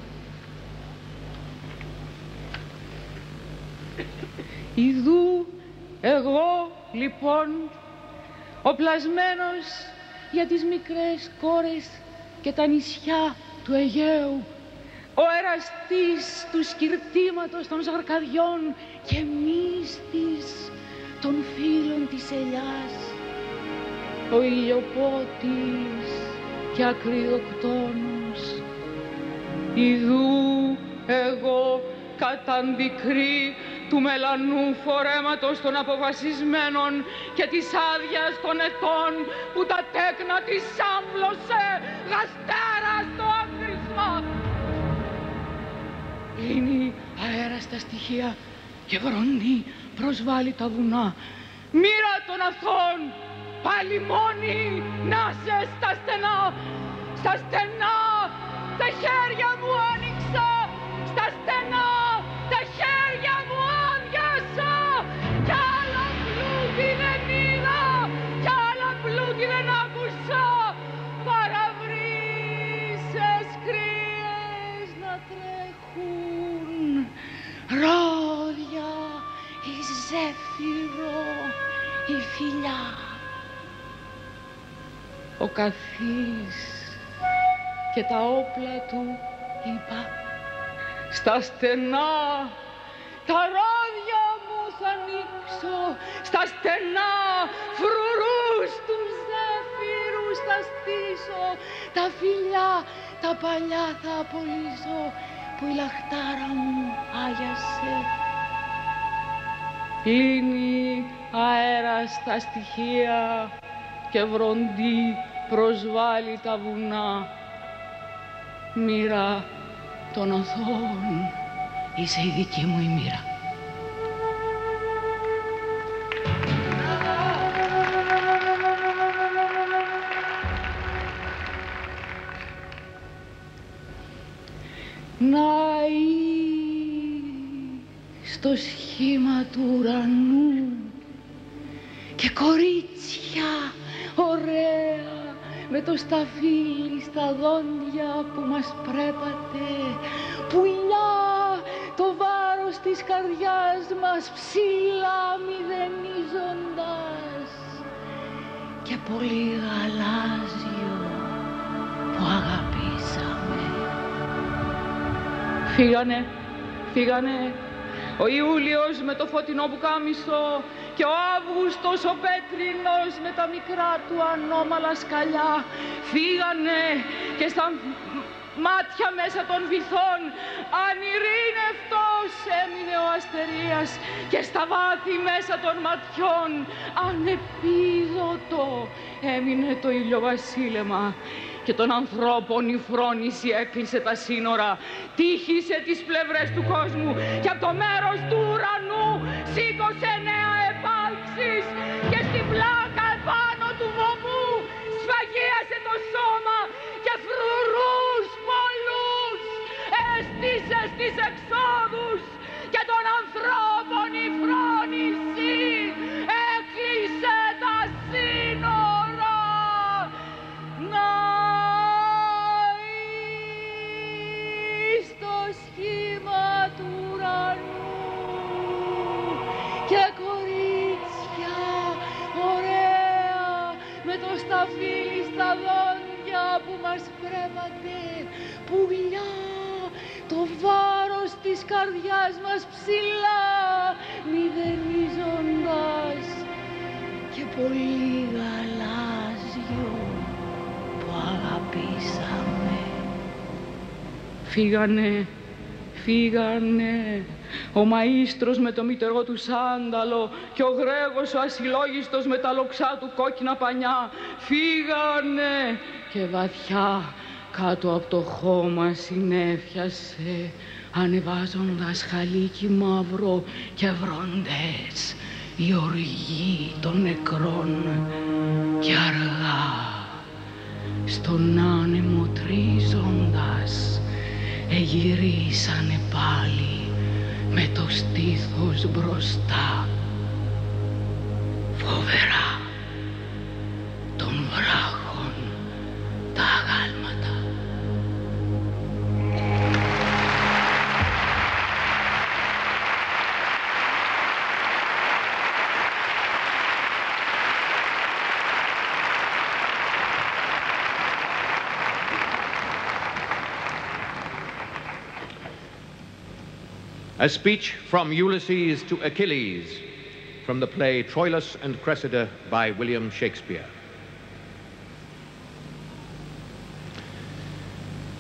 Ιδού εγώ λοιπόν οπλασμένος για τις μικρές κόρες και τα νησιά του Αιγαίου, ο εραστής του σκυρτήματος των Ζαρκαδιών και μύστης των φίλων της ελιάς, ο ηλιοπότης και ακριδοκτόνος. Ιδού εγώ κατ' αντικρή του μελανού φορέματος των αποφασισμένων και της άδειας των ετών που τα τέκνα της άμβλωσε γαστέρα στο άκρισμα. Λύνει αέρα στα στοιχεία και βρονή προσβάλλει τα βουνά. Μοίρα των αθών, πάλι μόνη να σε στα στενά. Στα στενά τα χέρια μου άνοιξα, στα στενά τα χέρια μου άδειασα. Κι άλλα πλούτη δεν είδα, κι άλλα πλούτη δεν άκουσα. Παραβρύσες κρύες να τρέχουν, ρόδια, η ζέφυρο, η φιλιά. Ο καθής και τα όπλα του είπα, στα στενά τα ρόδια μου θα ανοίξω, στα στενά φρουρούς του ζέφυρου θα στήσω, τα φιλιά τα παλιά θα απολύσω που η λαχτάρα μου άγιασε. Λύνει αέρα στα στοιχεία και βροντί προσβάλλει τα βουνά. Μοίρα των οθών, είσαι η δική μου η μοίρα. Να στο σχήμα του ουρανού και κορίτσια ωραία με το σταφύλι στα δόντια που μας πρέπατε, πουλιά το βάρος της καρδιάς μας ψηλά μηδενίζοντας και πολύ γαλάζιο που αγαπήσαμε. Φύγανε ο Ιούλιος με το φωτεινό πουκάμισο και ο Αύγουστος ο πέτρινος με τα μικρά του ανώμαλα σκαλιά. Φύγανε και στα μάτια μέσα των βυθών ανηρήνευτος έμεινε ο αστερίας και στα βάθη μέσα των ματιών ανεπίδωτο έμεινε το ηλιοβασίλεμα. Και των ανθρώπων η φρόνηση έκλεισε τα σύνορα, τύχησε τις πλευρές του κόσμου και από το μέρος του ουρανού σήκωσε νέα επάλξης και στην πλάκα επάνω του βωμού σφαγίασε το σώμα και φρουρούς πολλούς έστησε στις εξόδους και των ανθρώπων η φρόνηση έκλεισε τα σύνορα. Στο σχήμα του ουρανού και κορίτσια ωραία με το σταφύλι στα δόντια που μας πρέπατε, πουλιά το βάρος της καρδιάς μας ψηλά μηδενίζοντας και πολύ γαλάζιο που αγαπήσαμε. Φύγανε ο μαΐστρος με το μητερό του σάνταλο και ο Γρέγος ο ασυλλόγιστος με τα λοξά του κόκκινα πανιά. Φύγανε και βαθιά κάτω από το χώμα συνέφιασε ανεβάζοντας χαλίκι μαύρο και βροντές η οργή των νεκρών και αργά στον άνεμο τρίζοντας εγυρίσανε πάλι με το στήθος μπροστά φοβερά των βράχων τα αγάλματα. A speech from Ulysses to Achilles, from the play Troilus and Cressida by William Shakespeare.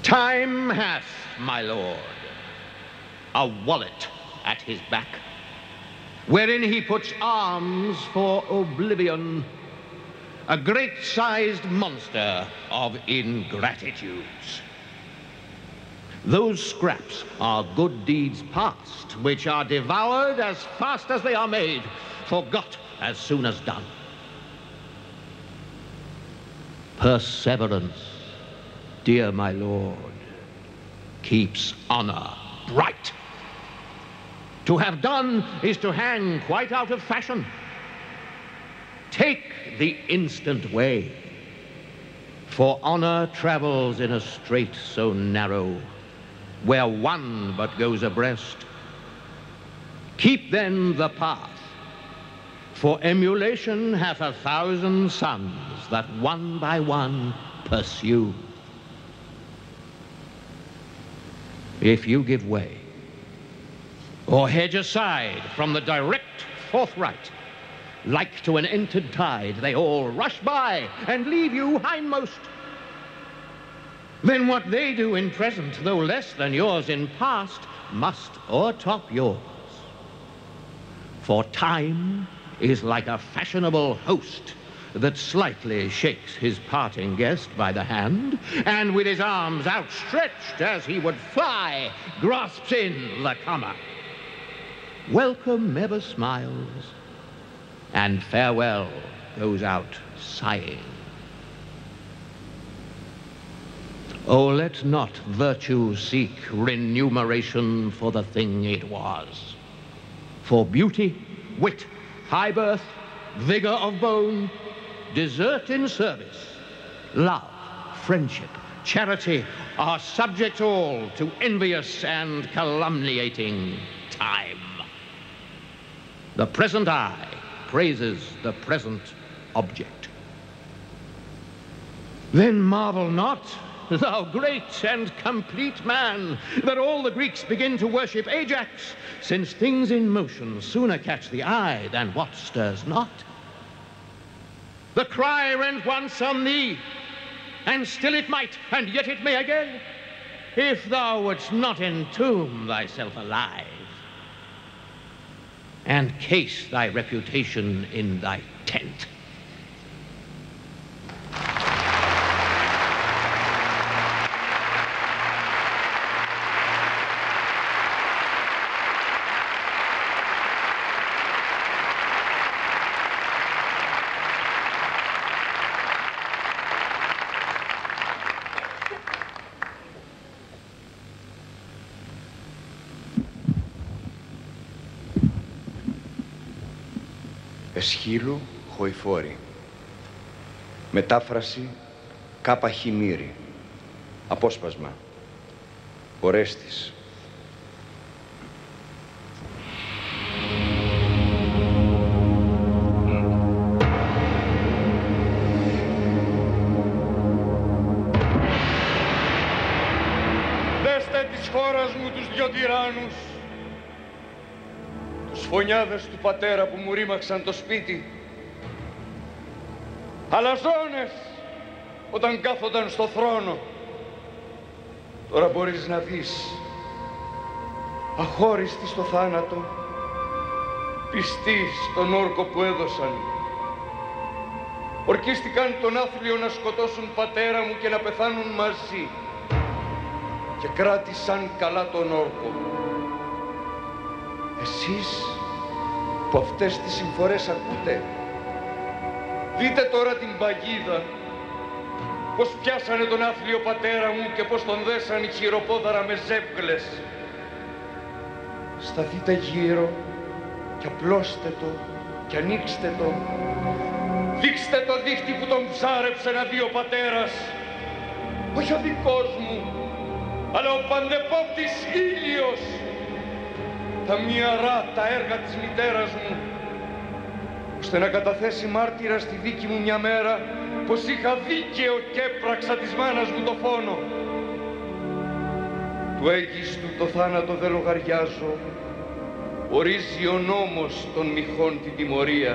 Time hath, my lord, a wallet at his back, wherein he puts arms for oblivion, a great-sized monster of ingratitudes. Those scraps are good deeds past, which are devoured as fast as they are made, forgot as soon as done. Perseverance, dear my lord, keeps honor bright. To have done is to hang quite out of fashion. Take the instant way, for honor travels in a strait so narrow, where one but goes abreast. Keep then the path, for emulation hath 1,000 sons that one by one pursue. If you give way, or hedge aside from the direct forthright, like to an entered tide, they all rush by and leave you hindmost. Then what they do in present, though less than yours in past, must o'ertop yours. For time is like a fashionable host that slightly shakes his parting guest by the hand, and with his arms outstretched as he would fly, grasps in the comer. Welcome ever smiles, and farewell goes out sighing. Oh, let not virtue seek remuneration for the thing it was. For beauty, wit, high birth, vigor of bone, desert in service, love, friendship, charity are subject all to envious and calumniating time. The present eye praises the present object. Then marvel not, thou great and complete man, that all the Greeks begin to worship Ajax, since things in motion sooner catch the eye than what stirs not. The cry rent once on thee, and still it might, and yet it may again, if thou wouldst not entomb thyself alive, and case thy reputation in thy tent. Εσχύλου Χοηφόρη. Μετάφραση Κάπα Χιμήρη. Απόσπασμα Ορέστης. Δέστε της χώρας μου τους δυο τυράννους, τους φωνιάδες του πατέρα που μου ρήμαξαν το σπίτι. Αλαζόνες όταν κάθονταν στο θρόνο. Τώρα μπορείς να δεις, αχώριστοι στο θάνατο, πιστοί στον όρκο που έδωσαν. Ορκίστηκαν τον άθλιο να σκοτώσουν πατέρα μου και να πεθάνουν μαζί. Και κράτησαν καλά τον όρκο. Εσείς που αυτές τις συμφορές ακούτε, δείτε τώρα την παγίδα, πως πιάσανε τον άθλιο πατέρα μου και πως τον δέσαν χειροπόδαρα με ζεύγλες. Σταθείτε γύρω και απλώστε το και ανοίξτε το. Δείξτε το δίχτυ που τον ψάρεψε να δει ο πατέρας. Όχι ο δικός μου, αλλά ο παντεπόπτης ήλιος. Τα μοιαρά τα έργα της μητέρας μου, ώστε να καταθέσει μάρτυρα στη δίκη μου μια μέρα πως είχα δίκαιο και έπραξα της μάνας μου το φόνο. Του έγκυστου το θάνατο δεν λογαριάζω, ορίζει ο νόμος των μοιχών την τιμωρία.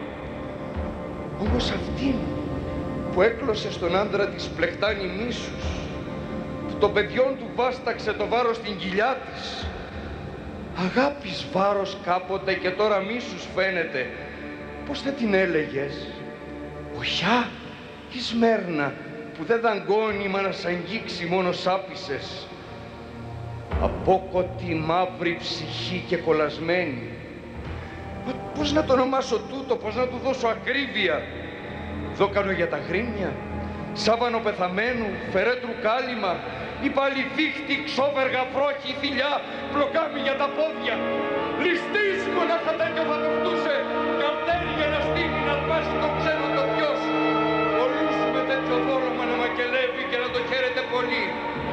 Όμως αυτήν που έκλωσε στον άντρα της πλεχτάνη μίσους, που των παιδιών του βάσταξε το βάρος στην κοιλιά της, Αγάπης βάρος κάποτε και τώρα μίσους φαίνεται. Πώς θα την έλεγες? Οχιά ή Σμέρνα που δεν δαγκώνει μα να σ' αγγίξει μόνο σάπισες. Απόκοτη μαύρη ψυχή και κολλασμένη. Μα πώς να το ονομάσω τούτο, πώς να του δώσω ακρίβεια? Δόκανο για τα γρήμια, σάβανο πεθαμένου, φερέτρου κάλυμα, ή πάλι δίχτυ, ξόβεργα, βρόχη, θηλιά, πλοκάμι για τα πόδια. Ληστής μονάχα τέτοιο θα το φτούσε, καρτέρι για να στείλει να σπάσει το ξένο το ποιος. Πολλούς με τέτοιο δόλωμα να μακελεύει και να το χαίρεται πολύ.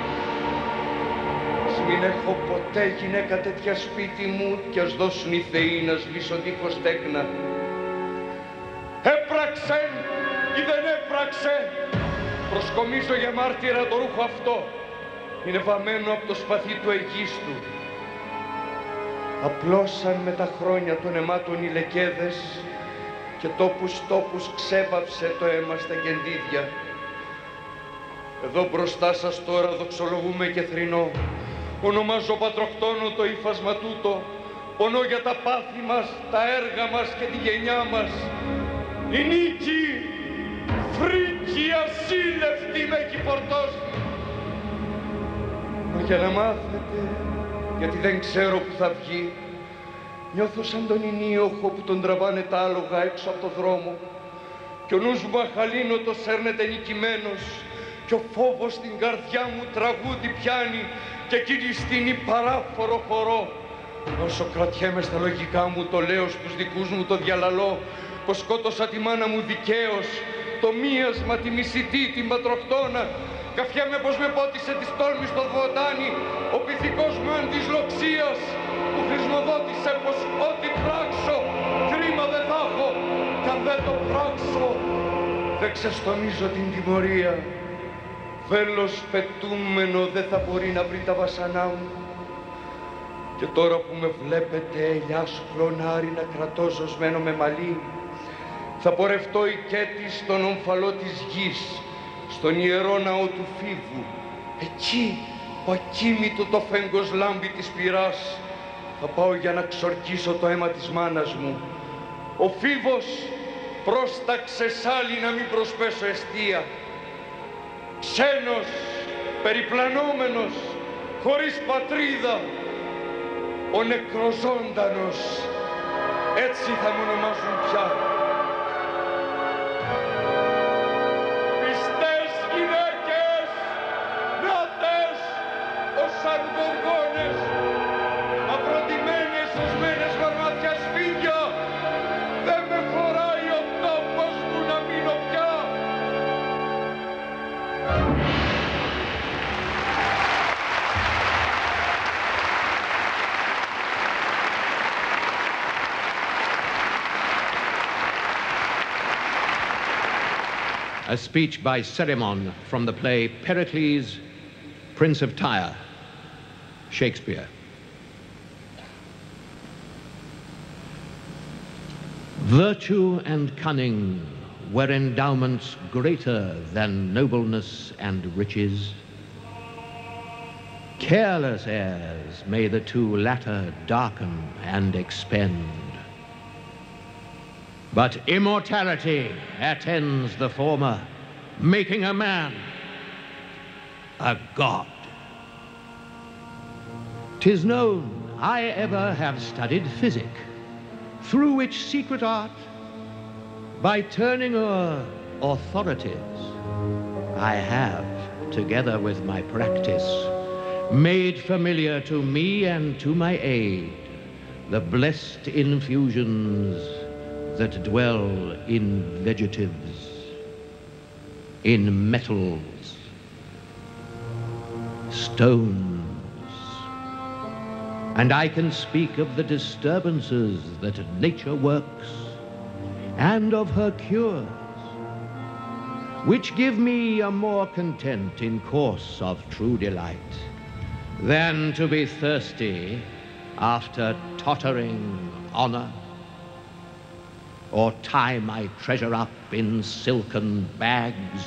Μην έχω ποτέ γυναίκα τέτοια σπίτι μου κι ας δώσουν οι θεοί να σβήσω δίχως τέκνα. Έπραξε ή δεν έπραξε, προσκομίζω για μάρτυρα το ρούχο αυτό. Είναι βαμμένο από το σπαθί του Αιγίστου. Απλώσαν με τα χρόνια των αιμάτων οι λεκέδες και τόπους ξέβαψε το αίμα στα κεντίδια. Εδώ μπροστά σας τώρα δοξολογούμε και θρηνώ. Ονομάζω πατροκτόνο το ύφασμα τούτο. Πονώ για τα πάθη μας, τα έργα μας και τη γενιά μας. Η νίκη, φρίκη, ασύλλευτη με έχει φορτώσει. Μα για να μάθετε, γιατί δεν ξέρω που θα βγει, νιώθω σαν τον ενίοχο που τον τραβάνε τα άλογα έξω από το δρόμο κι ο νους μου αχαλήνοτος σέρνεται νικημένος κι ο φόβος στην καρδιά μου τραγούδι πιάνει και εκείνη στείνει παράφορο χορό. Όσο κρατιέμαι στα λογικά μου το λέω στους δικούς μου το διαλαλώ πως σκότωσα τη μάνα μου δικαίως, το μίασμα, τη μισητή, την πατροκτόνα. Καφιέμαι πως με πότισε της τόλμης στο βοτάνι ο πυθικός μου αντισλοξίας που χρησμοδότησε πως ό,τι πράξω κρίμα δεν θα έχω κι αν δεν το πράξω δεν ξεστομίζω την τιμωρία. Βέλος πετούμενο δεν θα μπορεί να βρει τα βασανά μου. Και τώρα που με βλέπετε ελιάς κλονάρι να κρατώ ζωσμένο με μαλλί, θα πορευτώ οικέτης στον ομφαλό της γης, στον ιερό ναό του Φίβου. Εκεί που ακίμητο το φέγγος λάμπει της πυράς, θα πάω για να ξορκίσω το αίμα της μάνας μου. Ο Φίβος πρόσταξε σ' άλλη να μην προσπέσω εστία. Ξένος, περιπλανόμενος, χωρίς πατρίδα, ο νεκροζώντανος, έτσι θα μου ονομάζουν πια. Πιστές γυναίκες, νάτες, ως αργοργόνες, αφροντιμένες σωσμένες βαρμάτια σφίδια, δεν με χωράει ο τόπος μου να μείνω πια. A speech by Cerimon from the play Pericles, Prince of Tyre, Shakespeare. Virtue and cunning were endowments greater than nobleness and riches. Careless heirs may the two latter darken and expend. But immortality attends the former, making a man a god. 'Tis known I ever have studied physic, through which secret art, by turning o'er authorities, I have, together with my practice, made familiar to me and to my aid the blessed infusions that dwell in vegetives, in metals, stones, and I can speak of the disturbances that nature works and of her cures, which give me a more content in course of true delight than to be thirsty after tottering honor, or tie my treasure up in silken bags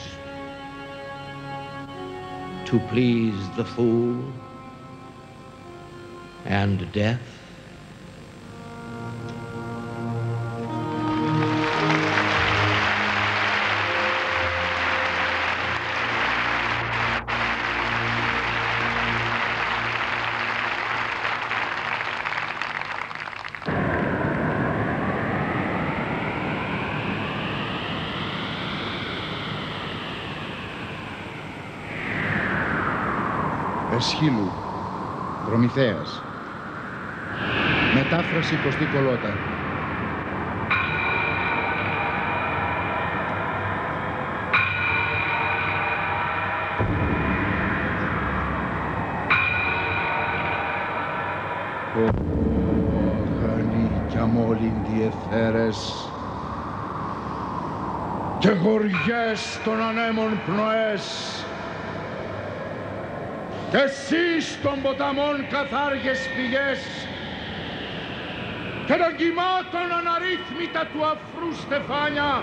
to please the fool and death. Εσχύλου, Προμηθέας. Μετάφραση Κωστή Κολότα. Αγανή κι αμόλυντη αιθέρες και γοριές των ανέμων πνοές και εσείς των ποταμών καθάργες πηγές και των κυμάτων αναρρύθμιτα του αφρού στεφάνια,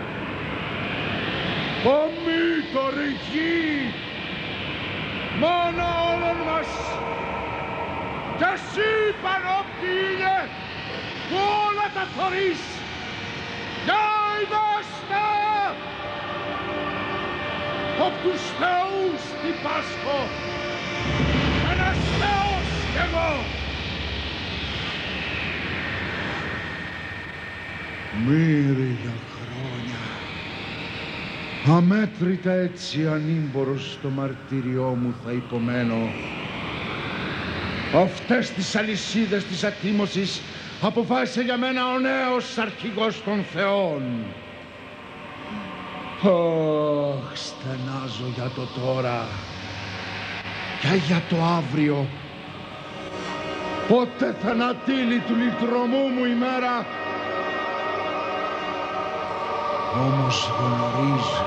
ομήτωρη γη, μόνο όλων μας, κι εσύ πανόπτη ήλιε που όλα τα θωρείς, για ειδάστε, απ' τους θεούς τι πάσχω, ένας θεός κι εγώ. Μύρια χρόνια, αμέτρητα έτσι ανήμπορος στο μαρτύριό μου θα υπομένω. Αυτές τις αλυσίδες της ατίμωσης αποφάσισε για μένα ο νέος αρχηγός των θεών. Αχ, στενάζω για το τώρα και για το αύριο. Πότε θα ανατείλει του λυτρωμού μου η μέρα. Όμως γνωρίζω,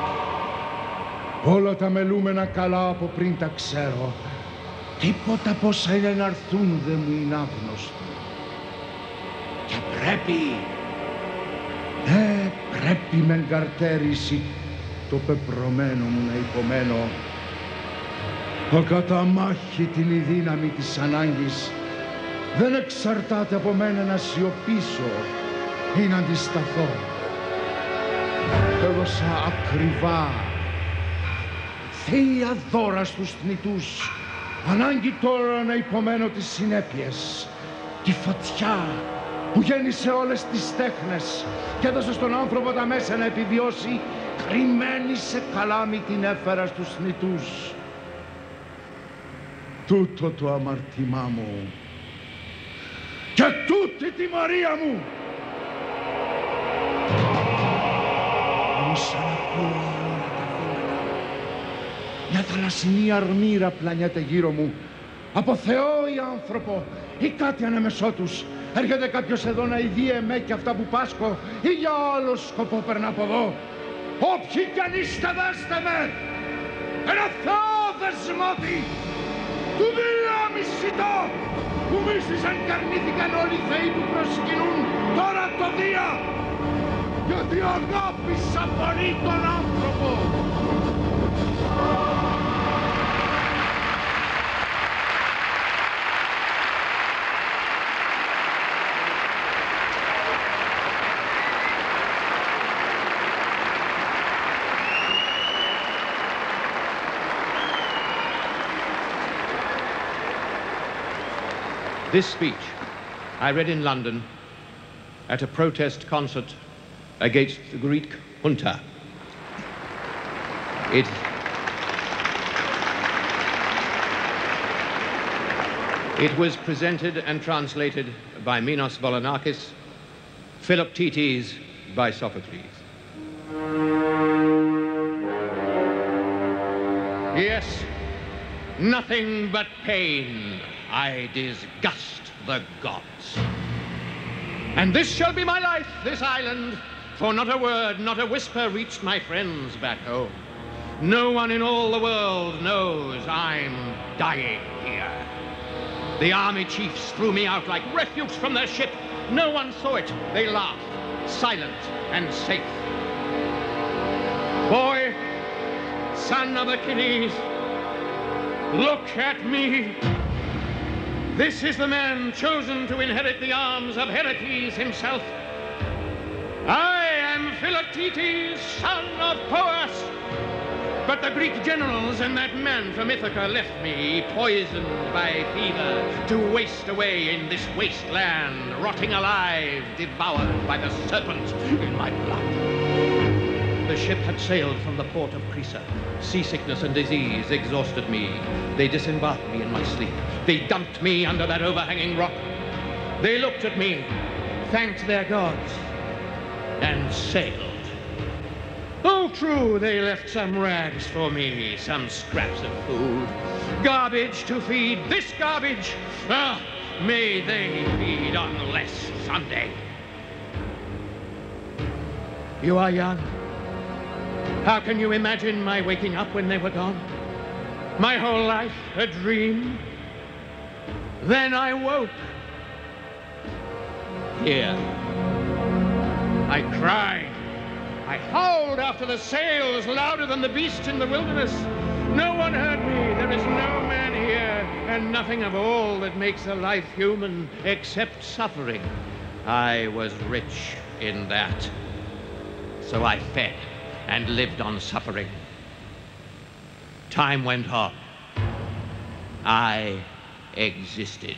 όλα τα μελούμενα καλά από πριν τα ξέρω. Τίποτα πόσα είναι να έρθουν δεν μου είναι άγνωστο. Και πρέπει με εγκαρτέρηση το πεπρωμένο μου να υπομένω. Ακαταμάχη την η δύναμη της ανάγκης δεν εξαρτάται από μένα να σιωπήσω ή να αντισταθώ. Έδωσα ακριβά θεία δώρα στους θνητούς. Ανάγκη τώρα να υπομένω τις συνέπειες. Τη φωτιά που γέννησε όλες τις τέχνες και έδωσε στον άνθρωπο τα μέσα να επιβιώσει, κρυμμένη σε καλάμι την έφερα στους θνητούς. Τούτο το αμαρτημά μου και τούτη τιμωρία μου. Όμως ακούω όλα τα βήματα. Μια θαλασσινή αρμύρα πλανιέται γύρω μου. Από Θεό ή άνθρωπο ή κάτι ανάμεσό τους. Έρχεται κάποιος εδώ να ειδεί εμέ και αυτά που πάσχω ή για άλλο σκοπό περνά από εδώ. Όποιοι κι αν είστε δέστε με. Ένα Θεό δεσμότη του δύο μισητό που μίσησαν και αρνήθηκαν όλοι οι θεοί που προσκυνούν τώρα το Δία, γιατί αγάπησα πολύ τον άνθρωπο. This speech I read in London at a protest concert against the Greek junta. It was presented and translated by Minos Volonakis, Philoctetes by Sophocles. Yes, nothing but pain. I disgust the gods. And this shall be my life, this island, for not a word, not a whisper reached my friends back home. No one in all the world knows I'm dying here. The army chiefs threw me out like refuse from their ship. No one saw it. They laughed, silent and safe. Boy, son of Achilles, look at me. This is the man chosen to inherit the arms of Heracles himself. I am Philoctetes, son of Poas. But the Greek generals and that man from Ithaca left me, poisoned by fever, to waste away in this wasteland, rotting alive, devoured by the serpent in my blood. The ship had sailed from the port of Crisa. Seasickness and disease exhausted me. They disembarked me in my sleep. They dumped me under that overhanging rock. They looked at me, thanked their gods, and sailed. Oh, true, they left some rags for me, some scraps of food. Garbage to feed this garbage. Ah, may they feed on less someday. You are young. How can you imagine my waking up when they were gone? My whole life a dream. Then I woke. Here. I cried. I howled after the sails louder than the beasts in the wilderness. No one heard me. There is no man here, and nothing of all that makes a life human except suffering. I was rich in that. So I fed and lived on suffering. Time went on. I existed.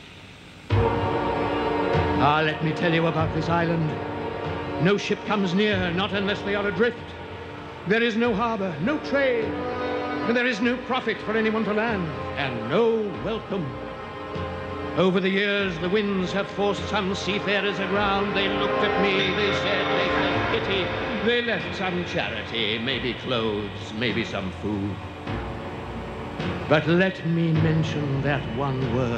Ah, let me tell you about this island. No ship comes near, not unless they are adrift. There is no harbor, no trade, and there is no profit for anyone to land, and no welcome. Over the years, the winds have forced some seafarers aground. They looked at me, they said they felt pity. They left some charity, maybe clothes, maybe some food. But let me mention that one word.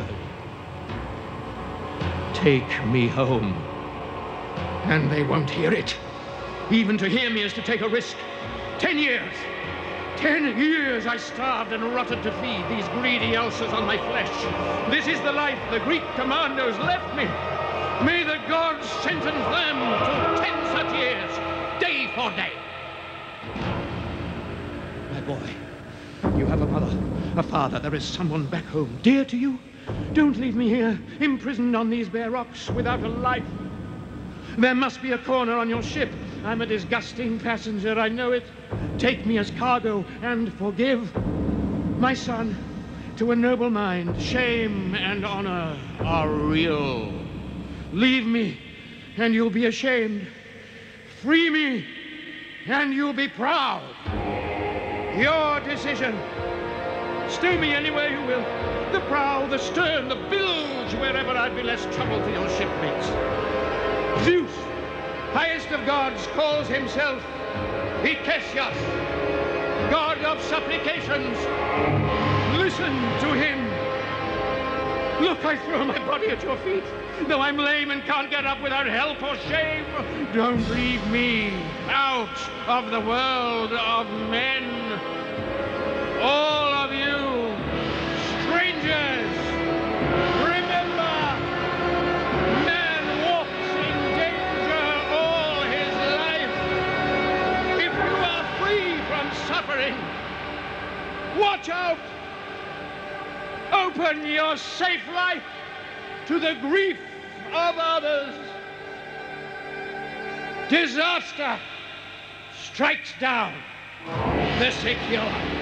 Take me home. And they won't hear it. Even to hear me is to take a risk. 10 years. 10 years I starved and rotted to feed these greedy ulcers on my flesh. This is the life the Greek commandos left me. May the gods sentence them to 10 such years, day for day. My boy, you have a mother, a father. There is someone back home, dear to you. Don't leave me here, imprisoned on these bare rocks, without a life. There must be a corner on your ship. I'm a disgusting passenger, I know it. Take me as cargo and forgive. My son, to a noble mind, shame and honor are real. Leave me, and you'll be ashamed. Free me, and you'll be proud. Your decision. Stow me anywhere you will. The prow, the stern, the bilge, wherever I'd be less trouble to your shipmates. Zeus, highest of gods, calls himself Icesias, god of supplications. Listen to him. Look, I throw my body at your feet, though I'm lame and can't get up without help or shame. Don't leave me out of the world of men. All of you, strangers, remember, man walks in danger all his life. If you are free from suffering, watch out. Open your safe life to the grief of others. Disaster strikes down the secure.